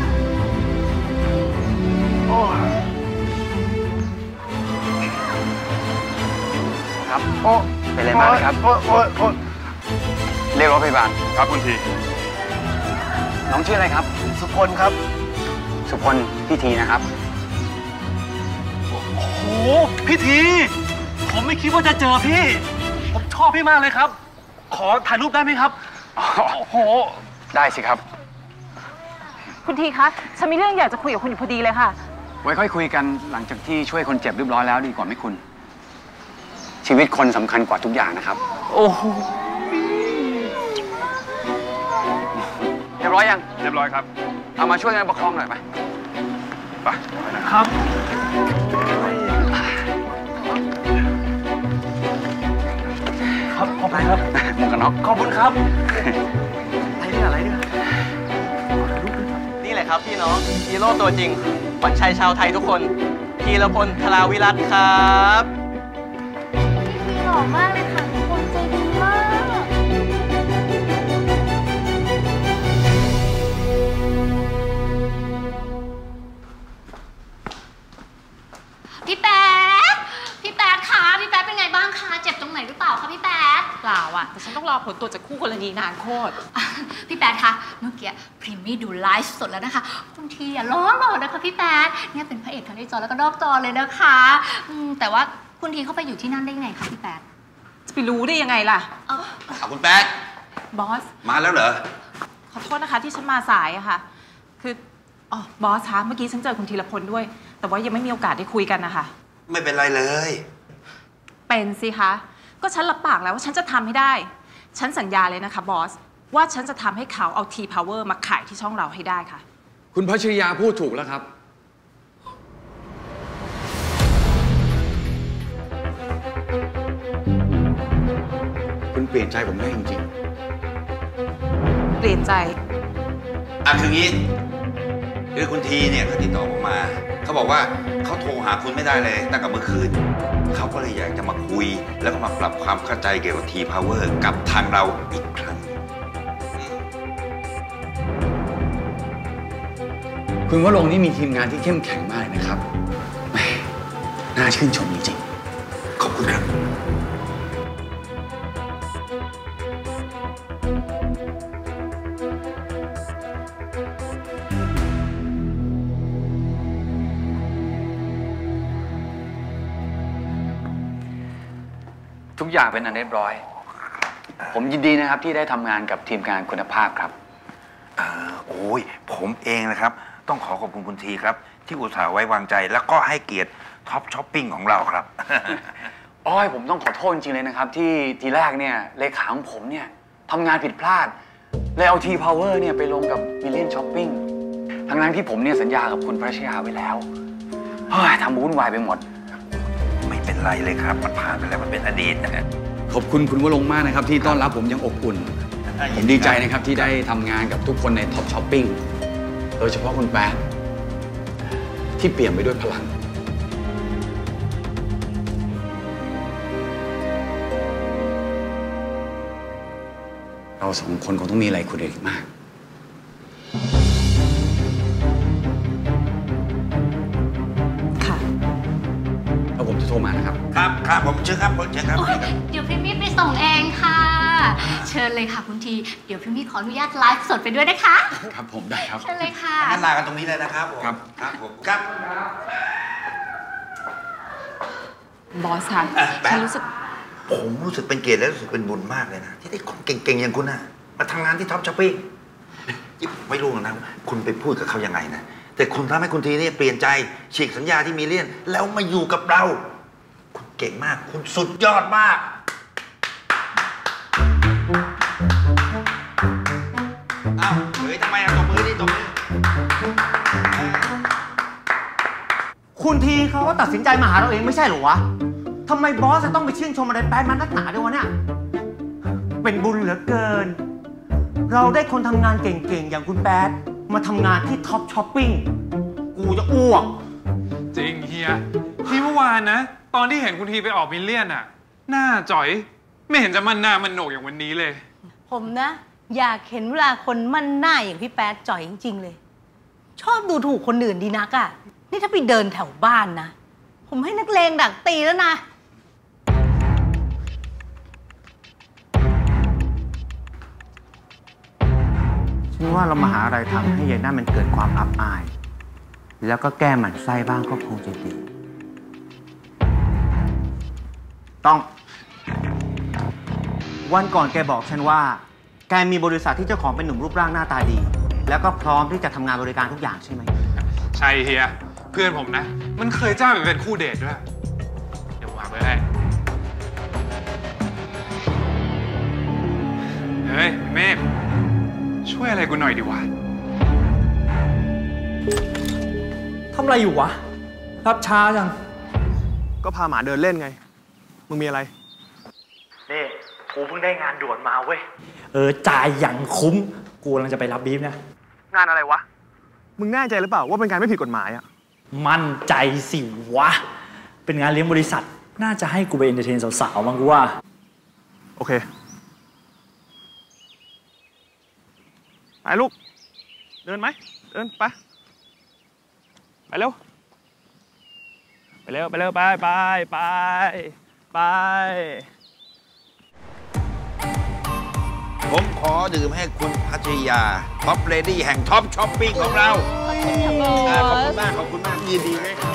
ครับเป็นอะไรมากไหมครับเรียกรถพยาบาลครับคุณทีน้องชื่ออะไรครับสุพลครับสุพลพี่ทีนะครับโอ้โหพี่ทีผมไม่คิดว่าจะเจอพี่ผมชอบพี่มากเลยครับขอถ่ายรูปได้ไหมครับโอ้โหได้สิครับคุณทีคะฉันมีเรื่องอยากจะคุยกับคุณอยู่พอดีเลยค่ะไว้ค่อยคุยกันหลังจากที่ช่วยคนเจ็บเรียบร้อยแล้วดีกว่าไหมคุณชีวิตคนสำคัญกว่าทุกอย่างนะครับโอ้โหเรียบร้อยยังเรียบร้อยครับเอามาช่วยกันประคองหน่อยไหมไปครับครับขอบคุณครับหมวกกันน็อกขอบคุณครับอะไรเนี่ยอะไรเนี่ยนี่แหละครับพี่น้องฮีโร่ตัวจริงขวัญชัยชาวไทยทุกคนธีรพล ธราวิรัตน์ครับหล่อมากเลยค่ะทุกคนใจดีมากพี่แป๊ดพี่แป๊ดคะพี่แป๊ดเป็นไงบ้างคะเจ็บตรงไหนหรือเปล่าคะพี่แป๊ดเปล่าอ่ะแต่ฉันต้องรอผลตรวจจากคู่กรณีนานโคตรพี่แป๊ดคะเมื่อกี้พรีมี่ดูไลฟ์สดแล้วนะคะคุณทีอย่าร้อนหรอกนะคะพี่แป๊ดเนี่ยเป็นพระเอกทั้งในจอแล้วก็นอกจอเลยนะคะแต่ว่าคุณทีเข้าไปอยู่ที่นั่นได้ไงคะพี่แป๊ดจะไปรู้ได้ยังไงล่ะเอาคุณแป๊ดบอสมาแล้วเหรอขอโทษนะคะที่ฉันมาสายอะค่ะคืออ๋อบอสคะเมื่อกี้ฉันเจอคุณธีรพลด้วยแต่ว่ายังไม่มีโอกาสได้คุยกันนะคะไม่เป็นไรเลยเป็นสิคะก็ฉันรับปากแล้วว่าฉันจะทำให้ได้ฉันสัญญาเลยนะคะบอสว่าฉันจะทำให้เขาเอา T-Power มาขายที่ช่องเราให้ได้ค่ะคุณพัชริยาพูดถูกแล้วครับคุณเปลี่ยนใจผมได้จริงๆเปลี่ยนใจอ่ะคืองี้คือคุณทีเนี่ยเขาติดต่อผมมาเขาบอกว่าเขาโทรหาคุณไม่ได้เลยตั้งแต่เมื่อคืนเขาก็เลยอยากจะมาคุยแล้วก็มาปรับความเข้าใจเกี่ยวกับ T-Power กับทางเราอีกครั้งคุณว่าลงนี่มีทีมงานที่เข้มแข็งมากเลยนะครับน่าชื่นชมจริงๆขอบคุณครับทุกอย่างเป็นอันเรียบร้อยผมยินดีนะครับที่ได้ทำงานกับทีมงานคุณภาพครับเออโอ้ยผมเองนะครับต้องขอขอบคุณคุณทีครับที่อุตส่าห์ไว้วางใจแล้วก็ให้เกียรติท็อปช้อปปิ้งของเราครับอ้อยผมต้องขอโทษจริงๆเลยนะครับที่ทีแรกเนี่ยเลขาของผมเนี่ยทำงานผิดพลาดเลยเอา T-Power เนี่ยไปลงกับมิลเลียนช้อปปิ้งทั้งนั้นที่ผมเนี่ยสัญญากับคุณพระชยาไว้แล้วเฮ้ยทำวุ่นวายไปหมดไม่เป็นไรเลยครับมันผ่านไปแล้วมันเป็นอดีตนะฮะขอบคุณคุณวรงค์มากนะครับที่ต้อนรับผมยังอบอุ่นผมดีใจนะครับที่ได้ทำงานกับทุกคนในท็อปช้อปปิ้งโดยเฉพาะคุณแป๊ดที่เปลี่ยนไปด้วยพลังเราสองคนคงต้องมีอะไรคุยกันอีกมากค่ะแล้วผมจะโทรมานะครับครับครับผมเชิญครับผมเชิญครับเดี๋ยวพี่มี่ไปส่งเองค่ะ เชิญเลยค่ะคุณทีเดี๋ยวพี่มี่ขออนุญาตไลฟ์สดไปด้วยนะคะครับผมได้ครับเชิญเลยค่ะงั้นลากันตรงนี้เลยนะครับผมครับครับผมครับบอสคะฉันรู้สึกผมรู้สึกเป็นเกียรติและรู้สึกเป็นบุญมากเลยนะที่ได้คนเก่งๆอย่างคุณน่ะมาทำงานที่ท็อปช้อปปิ้งไม่รู้นะคุณไปพูดกับเขายังไงนะแต่คุณทำให้คุณทีนี่เปลี่ยนใจฉีกสัญญาที่มีเลี่ยนแล้วมาอยู่กับเราคุณเก่งมากคุณสุดยอดมากอ้าวเฮ้ยทำไมอะตบมือดิตบมือคุณทีเขาก็ตัดสินใจมาหาเราเองไม่ใช่เหรอวะทำไมบอสจะต้องไปชื่นชมอะไรแป๊ดมันนักหนาด้วยวะเนี่ยเป็นบุญเหลือเกิน เราได้คนทำงานเก่งๆอย่างคุณแป๊ดมาทำงานที่ท็อปช้อปปิ้งกูจะอ้วกจริงเฮียที่เมื่อวานนะตอนที่เห็นคุณทีไปออกมิลเลียนอะหน้าจ่อยไม่เห็นจะมันหน้ามันโหนกอย่างวันนี้เลยผมนะ อยากเห็นเวลาคนมั่นหน้าอย่างพี่แป๊ดจ่อยจริงๆเลย ชอบดูถูกคนอื่นดีนักอะนี่ถ้าไปเดินแถวบ้านนะผมให้นักเลงดักตีแล้วนะฉันว่าเรามาหาอะไรทำให้ยายนั่นมันเกิดความอับอาย แล้วก็แก้หมั่นไส้บ้างก็คงจะดีต้องวันก่อนแกบอกฉันว่าแกมีบริษัทที่เจ้าของเป็นหนุ่มรูปร่างหน้าตาดี แล้วก็พร้อมที่จะทำงานบริการทุกอย่างใช่ไหมใช่เฮียเพื่อนผมนะมันเคยจ้างไปเป็นคู่เดทด้วยเดี๋ยววางไว้ให้เฮ้ยเมฆช่วยอะไรกูหน่อยดิวะทำอะไรอยู่วะรับช้าจังก็พาหมาเดินเล่นไงมึงมีอะไรนี่กูเพิ่งได้งานด่วนมาเว้ยเออจ่ายอย่างคุ้มกูกำลังจะไปรับบีฟนะงานอะไรวะมึงแน่ใจหรือเปล่าว่าเป็นการไม่ผิดกฎหมายอ่ะมั่นใจสิวะเป็นงานเลี้ยงบริษัทน่าจะให้กูไปเอนเตอร์เทนสาวๆมั้งกูว่าโอเคไปลูกเดินไหมเดินไปไปเร็วไปเร็วไปเร็วไปไปไปไปผมขอดื่มให้คุณพัชยาท็อปเลดี้แห่งท็อปช้อปปิ้งของเราขอบคุณมากขอบคุณมากยินดีไหมครับ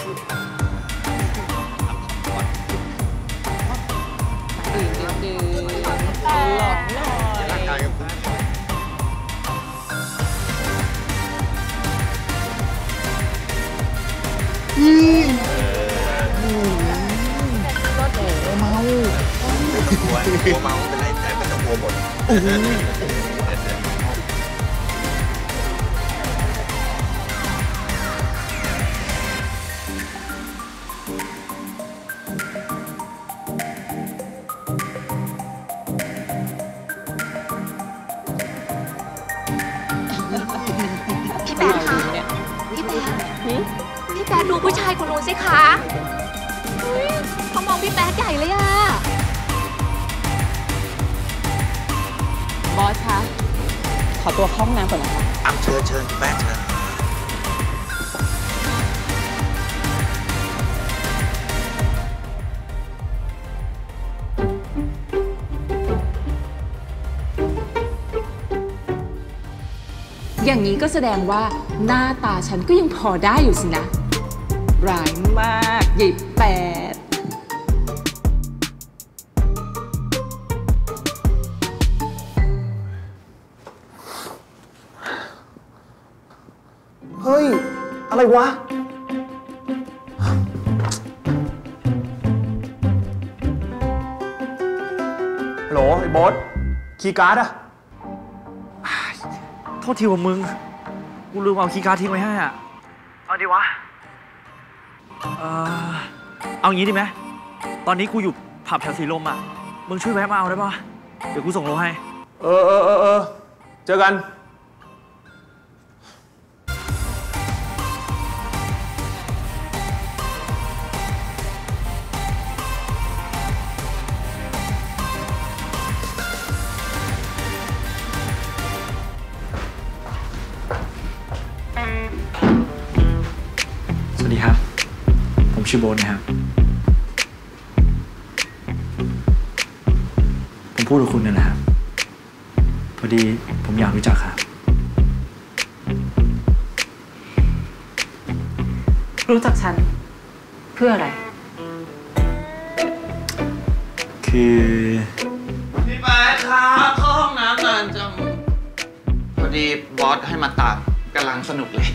ดื่มดื่มหลอดหน่อยร่างกายกับคุณอืมรถเมาหัวหัวเมาเป็นไรแต่ไม่ต้องหัวหมดพี่แป๊ดคะพี่แป๊ดพี่แป๊ดดูผู้ชายคนนู้นสิคะเขามองพี่แป๊ดใหญ่เลยอะบอสคะขอตัวเข้าห้องน้ำก่อนนะคะอ่ะเชิญเชิญพี่แป๊ดเชิญอย่างนี้ก็แสดงว่าหน้าตาฉันก็ยังพอได้อยู่สินะร้ายมากหยิบแปดเฮ้ยอะไรวะฮัลโหลไอ้บอสคีย์การ์ดอะโทษทีว่ามึงกูลืมเอาคีย์การ์ดทิ้งไว้ให้อ่ะเอาดีวะเออเอางี้ดีไหมตอนนี้กูอยู่ผับแถวสีลมอ่ะมึงช่วยแวะมาเอาได้ป่ะเดี๋ยวกูส่งโลให้เออเออเออเออเจอกันสวัสดีครับผมชื่อโบ๊ทนะครับผมพูดกับคุณนั่นแหละครับพอดีผมอยากรู้จักครับรู้จักฉันเพื่ออะไรคือพี่แป๊ดครับเข้าห้องน้ำนานจังพอดีบอสให้มาตามกำลังสนุกเลย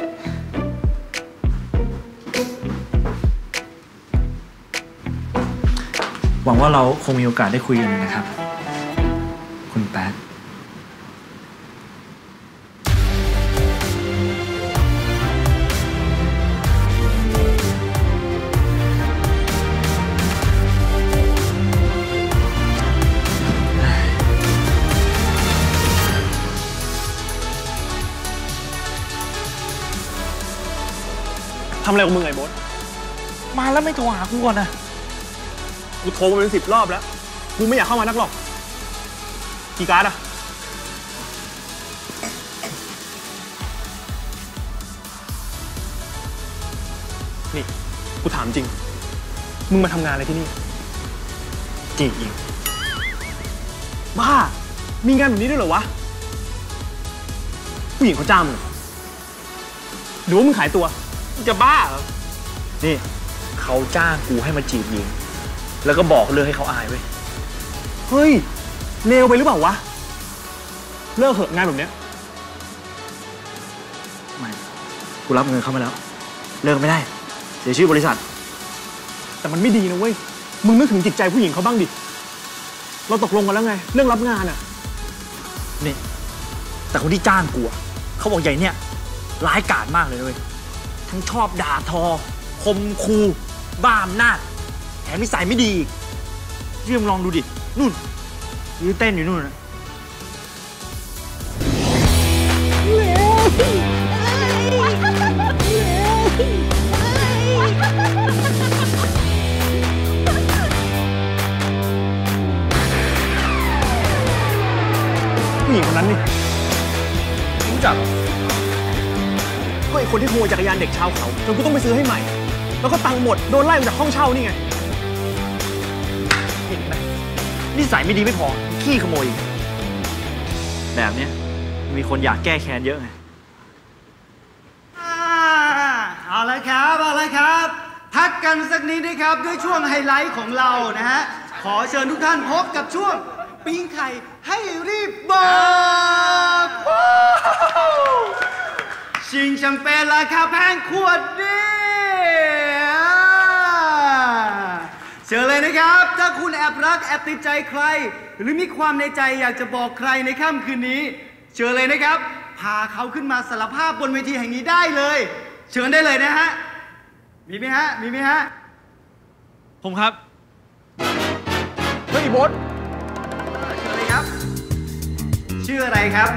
หวังว่าเราคงมีโอกาสได้คุยกันนะครับคุณแป๊ดทำอะไรของมึงไอ้โบ๊ทมาแล้วไม่โทรหากูก่อนนะกูโทรมาเป็นสิบรอบแล้วกูไม่อยากเข้ามานักหรอกกีการ์ดอะนี่กูถามจริงมึงมาทำงานอะไรที่นี่จีบหญิงบ้ามีงานแบบนี้ด้วยเหรอวะผู้หญิงเขาจ้างมึงหรือว่ามึงขายตัวจะบ้าเหรอนี่เขาจ้างกูให้มาจีบหญิงแล้วก็บอกเลิกให้เขาอายเว้ยเฮ้ยเลวไปหรือเปล่าวะเลิกเหอะงานแบบเนี้ยไม่กูรับเงินเข้ามาแล้วเลิกไม่ได้เสียชื่อบริษัทแต่มันไม่ดีนะเว้ยมึงนึกถึงจิตใจผู้หญิงเขาบ้างดิเราตกลงกันแล้วไงเรื่องรับงานอะนี่แต่คนที่จ้างกูอะเขาบอกใหญ่เนี่ยร้ายกาจมากเลยเว้ยทั้งชอบด่าทอคมคูบ้าอำนาจแถมนิสัยไม่ดีพี่ลองดูดินู่นยืนเต้นอยู่นู่นนะผู้หญิงคนนั้นนี่รู้จักก็ไอคนที่ขโมยจักรยานเด็กชาวเขาจนกูต้องไปซื้อให้ใหม่แล้วก็ตังค์หมดโดนไล่มาจากห้องเช่านี่ไงเห็นไหมนิสัยไม่ดีไม่พอขี้ขโมยแบบเนี้ยมีคนอยากแก้แค้นเยอะไงเอาละครับเอาละครับพักกันสักนิดนะครับด้วยช่วงไฮไลท์ของเรานะฮะขอเชิญทุกท่านพบกับช่วงปิ้งไข่ให้รีบบอกชิงแชมเปญราคาแพงขวดนี้เชิญเลยนะครับถ้าคุณแอบรักแอบติดใจใครหรือมีความในใจอยากจะบอกใครในค่ำคืนนี้เชิญเลยนะครับพาเขาขึ้นมาสารภาพบนเวทีแห่งนี้ได้เลยเชิญได้เลยนะฮะมีไหมฮะมีไหมฮะผมครับเฮ้ยโบ๊ทเชิญเลยครับชื่ออะไรครับ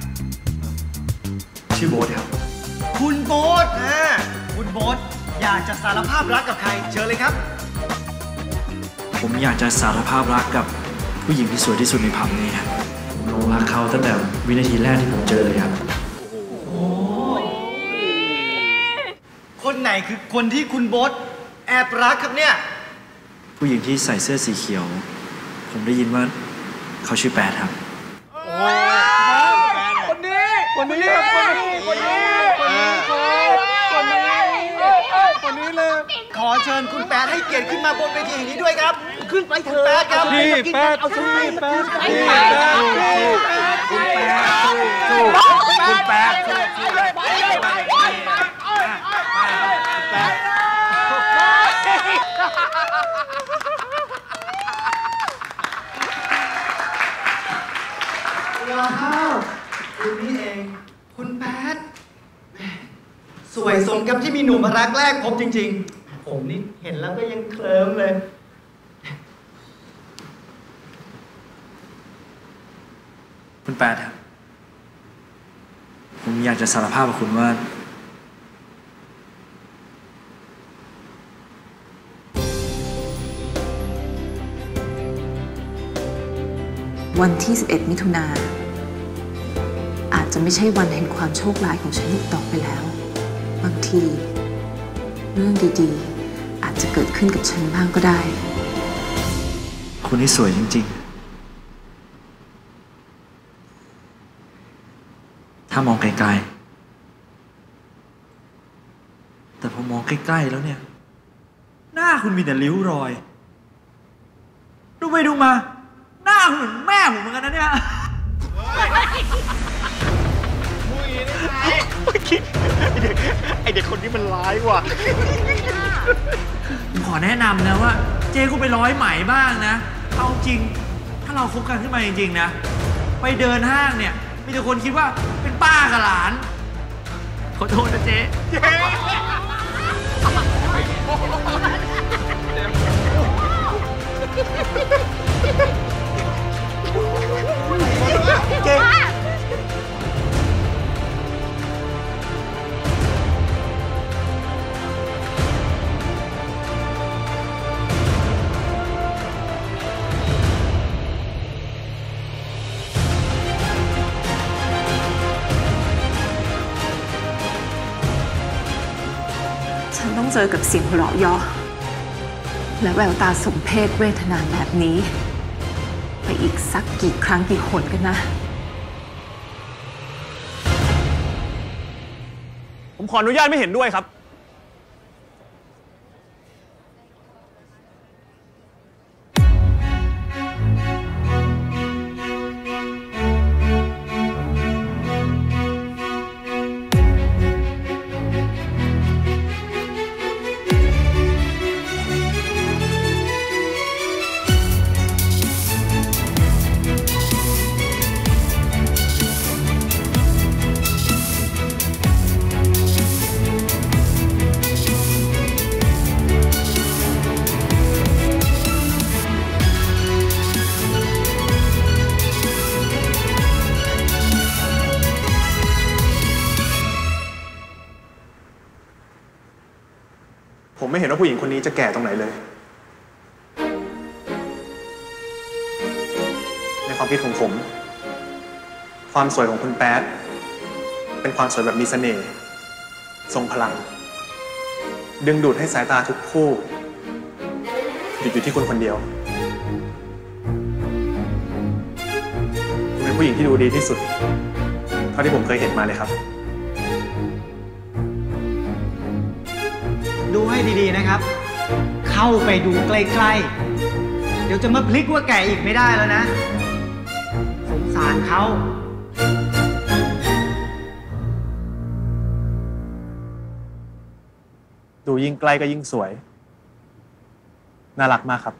ชื่อโบ๊ทครับคุณโบ๊ทอ่าคุณโบ๊ทอยากจะสารภาพรักกับใครเชิญเลยครับผมอยากจะสารภาพรักกับผู้หญิงที่สวยที่สุดในผับนี้ครับผมหลงรักเขาตั้งแต่วินาทีแรกที่ผมเจอเลยครับคนไหนคือคนที่คุณโบ๊ทแอบรักครับเนี่ยผู้หญิงที่ใส่เสื้อสีเขียวผมได้ยินว่าเขาชื่อแปดครับคนนี้คนนี้คนนี้คนนี้คนนี้คนนี้คนนี้เลยขอเชิญคุณแปดให้เกียรติขึ้นมาบนเวทีนี้ด้วยครับขึ้นไปเถอะแปดครับพี่แปดเอาสู้แปดพี่แปดคุณแปดสู้คุณแปดว้าวคุณนี่เองคุณแพทสวยสมกับที่มีหนุ่มรักแรกพบจริงๆผมนี่เห็นแล้วก็ยังเคลิ้มเลยแปดครับผมอยากจะสารภาพกับคุณว่าวันที่สิบเอ็ดมิถุนาอาจจะไม่ใช่วันแห่งความโชคร้ายของฉันอีกต่อไปแล้วบางทีเรื่องดีๆอาจจะเกิดขึ้นกับฉันบ้างก็ได้คุณนี่สวยจริงๆถ้ามองไกลๆแต่พอมองใกล้ๆแล้วเนี่ยหน้าคุณมีแต่ริ้วรอยดูไปดูมาหน้าเหมือนแม่ผมเหมือนกันนะเนี่ยไอเด็กคนนี้มันร้ายว่ะผมขอแนะนำนะว่าเจ๊คุณไปร้อยไหมบ้างนะเอาจริงถ้าเราคบกันขึ้นมาจริงๆนะไปเดินห้างเนี่ยมีแต่คนคิดว่าเป็นป้ากับหลานขอโทษนะเจ๊เจ๊ฉันต้องเจอกับเสียงหัวเราะเยาะและแววตาสมเพชเวทนาแบบนี้ไปอีกสักกี่ครั้งกี่หนกันนะผมขออนุญาตไม่เห็นด้วยครับผมไม่เห็นว่าผู้หญิงคนนี้จะแก่ตรงไหนเลยในความคิดของผมความสวยของคุณแป๊ดเป็นความสวยแบบมีเสน่ห์ทรงพลังดึงดูดให้สายตาทุกคู่หยุดอยู่ที่คุณคนเดียวคุณเป็นผู้หญิงที่ดูดีที่สุดเท่าที่ผมเคยเห็นมาเลยครับดูให้ดีๆนะครับเข้าไปดูใกล้ๆเดี๋ยวจะมาพลิกว่าแก่อีกไม่ได้แล้วนะสงสารเขาดูยิ่งใกล้ก็ยิ่งสวยน่ารักมากครับ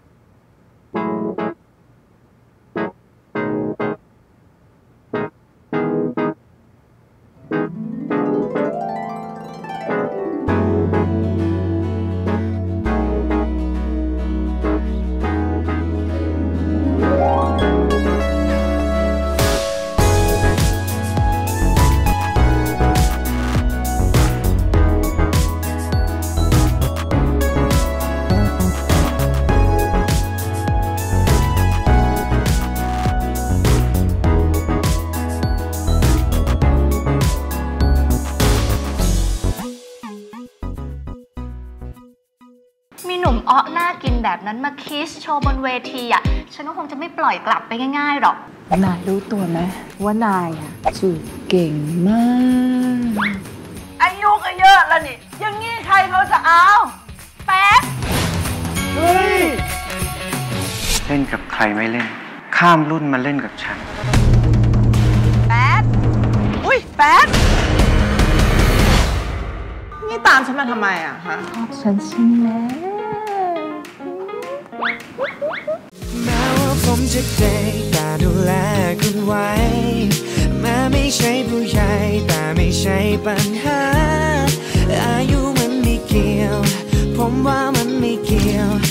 แบบนั้นมาคิสโชว์บนเวทีอ่ะฉันก็คงจะไม่ปล่อยกลับไปง่ายๆหรอกนายรู้ตัวไหมว่านายอ่ะจูบเก่งมากอายุก็เยอะแล้วนี่อย่างงี้ใครเขาจะเอาแป๊บเฮ้ยเล่นกับใครไม่เล่นข้ามรุ่นมาเล่นกับฉันแป๊บอุ้ยแป๊บนี่ตามฉันมาทำไมอ่ะฮะชอบฉันใช่ไหมแม้ว่าผมจะได้แต่ดูแลคุณไว้แม้ไม่ใช่ผู้ใหญ่แต่ไม่ใช่ปัญหาอายุมันไม่เกี่ยวผมว่ามันไม่เกี่ยว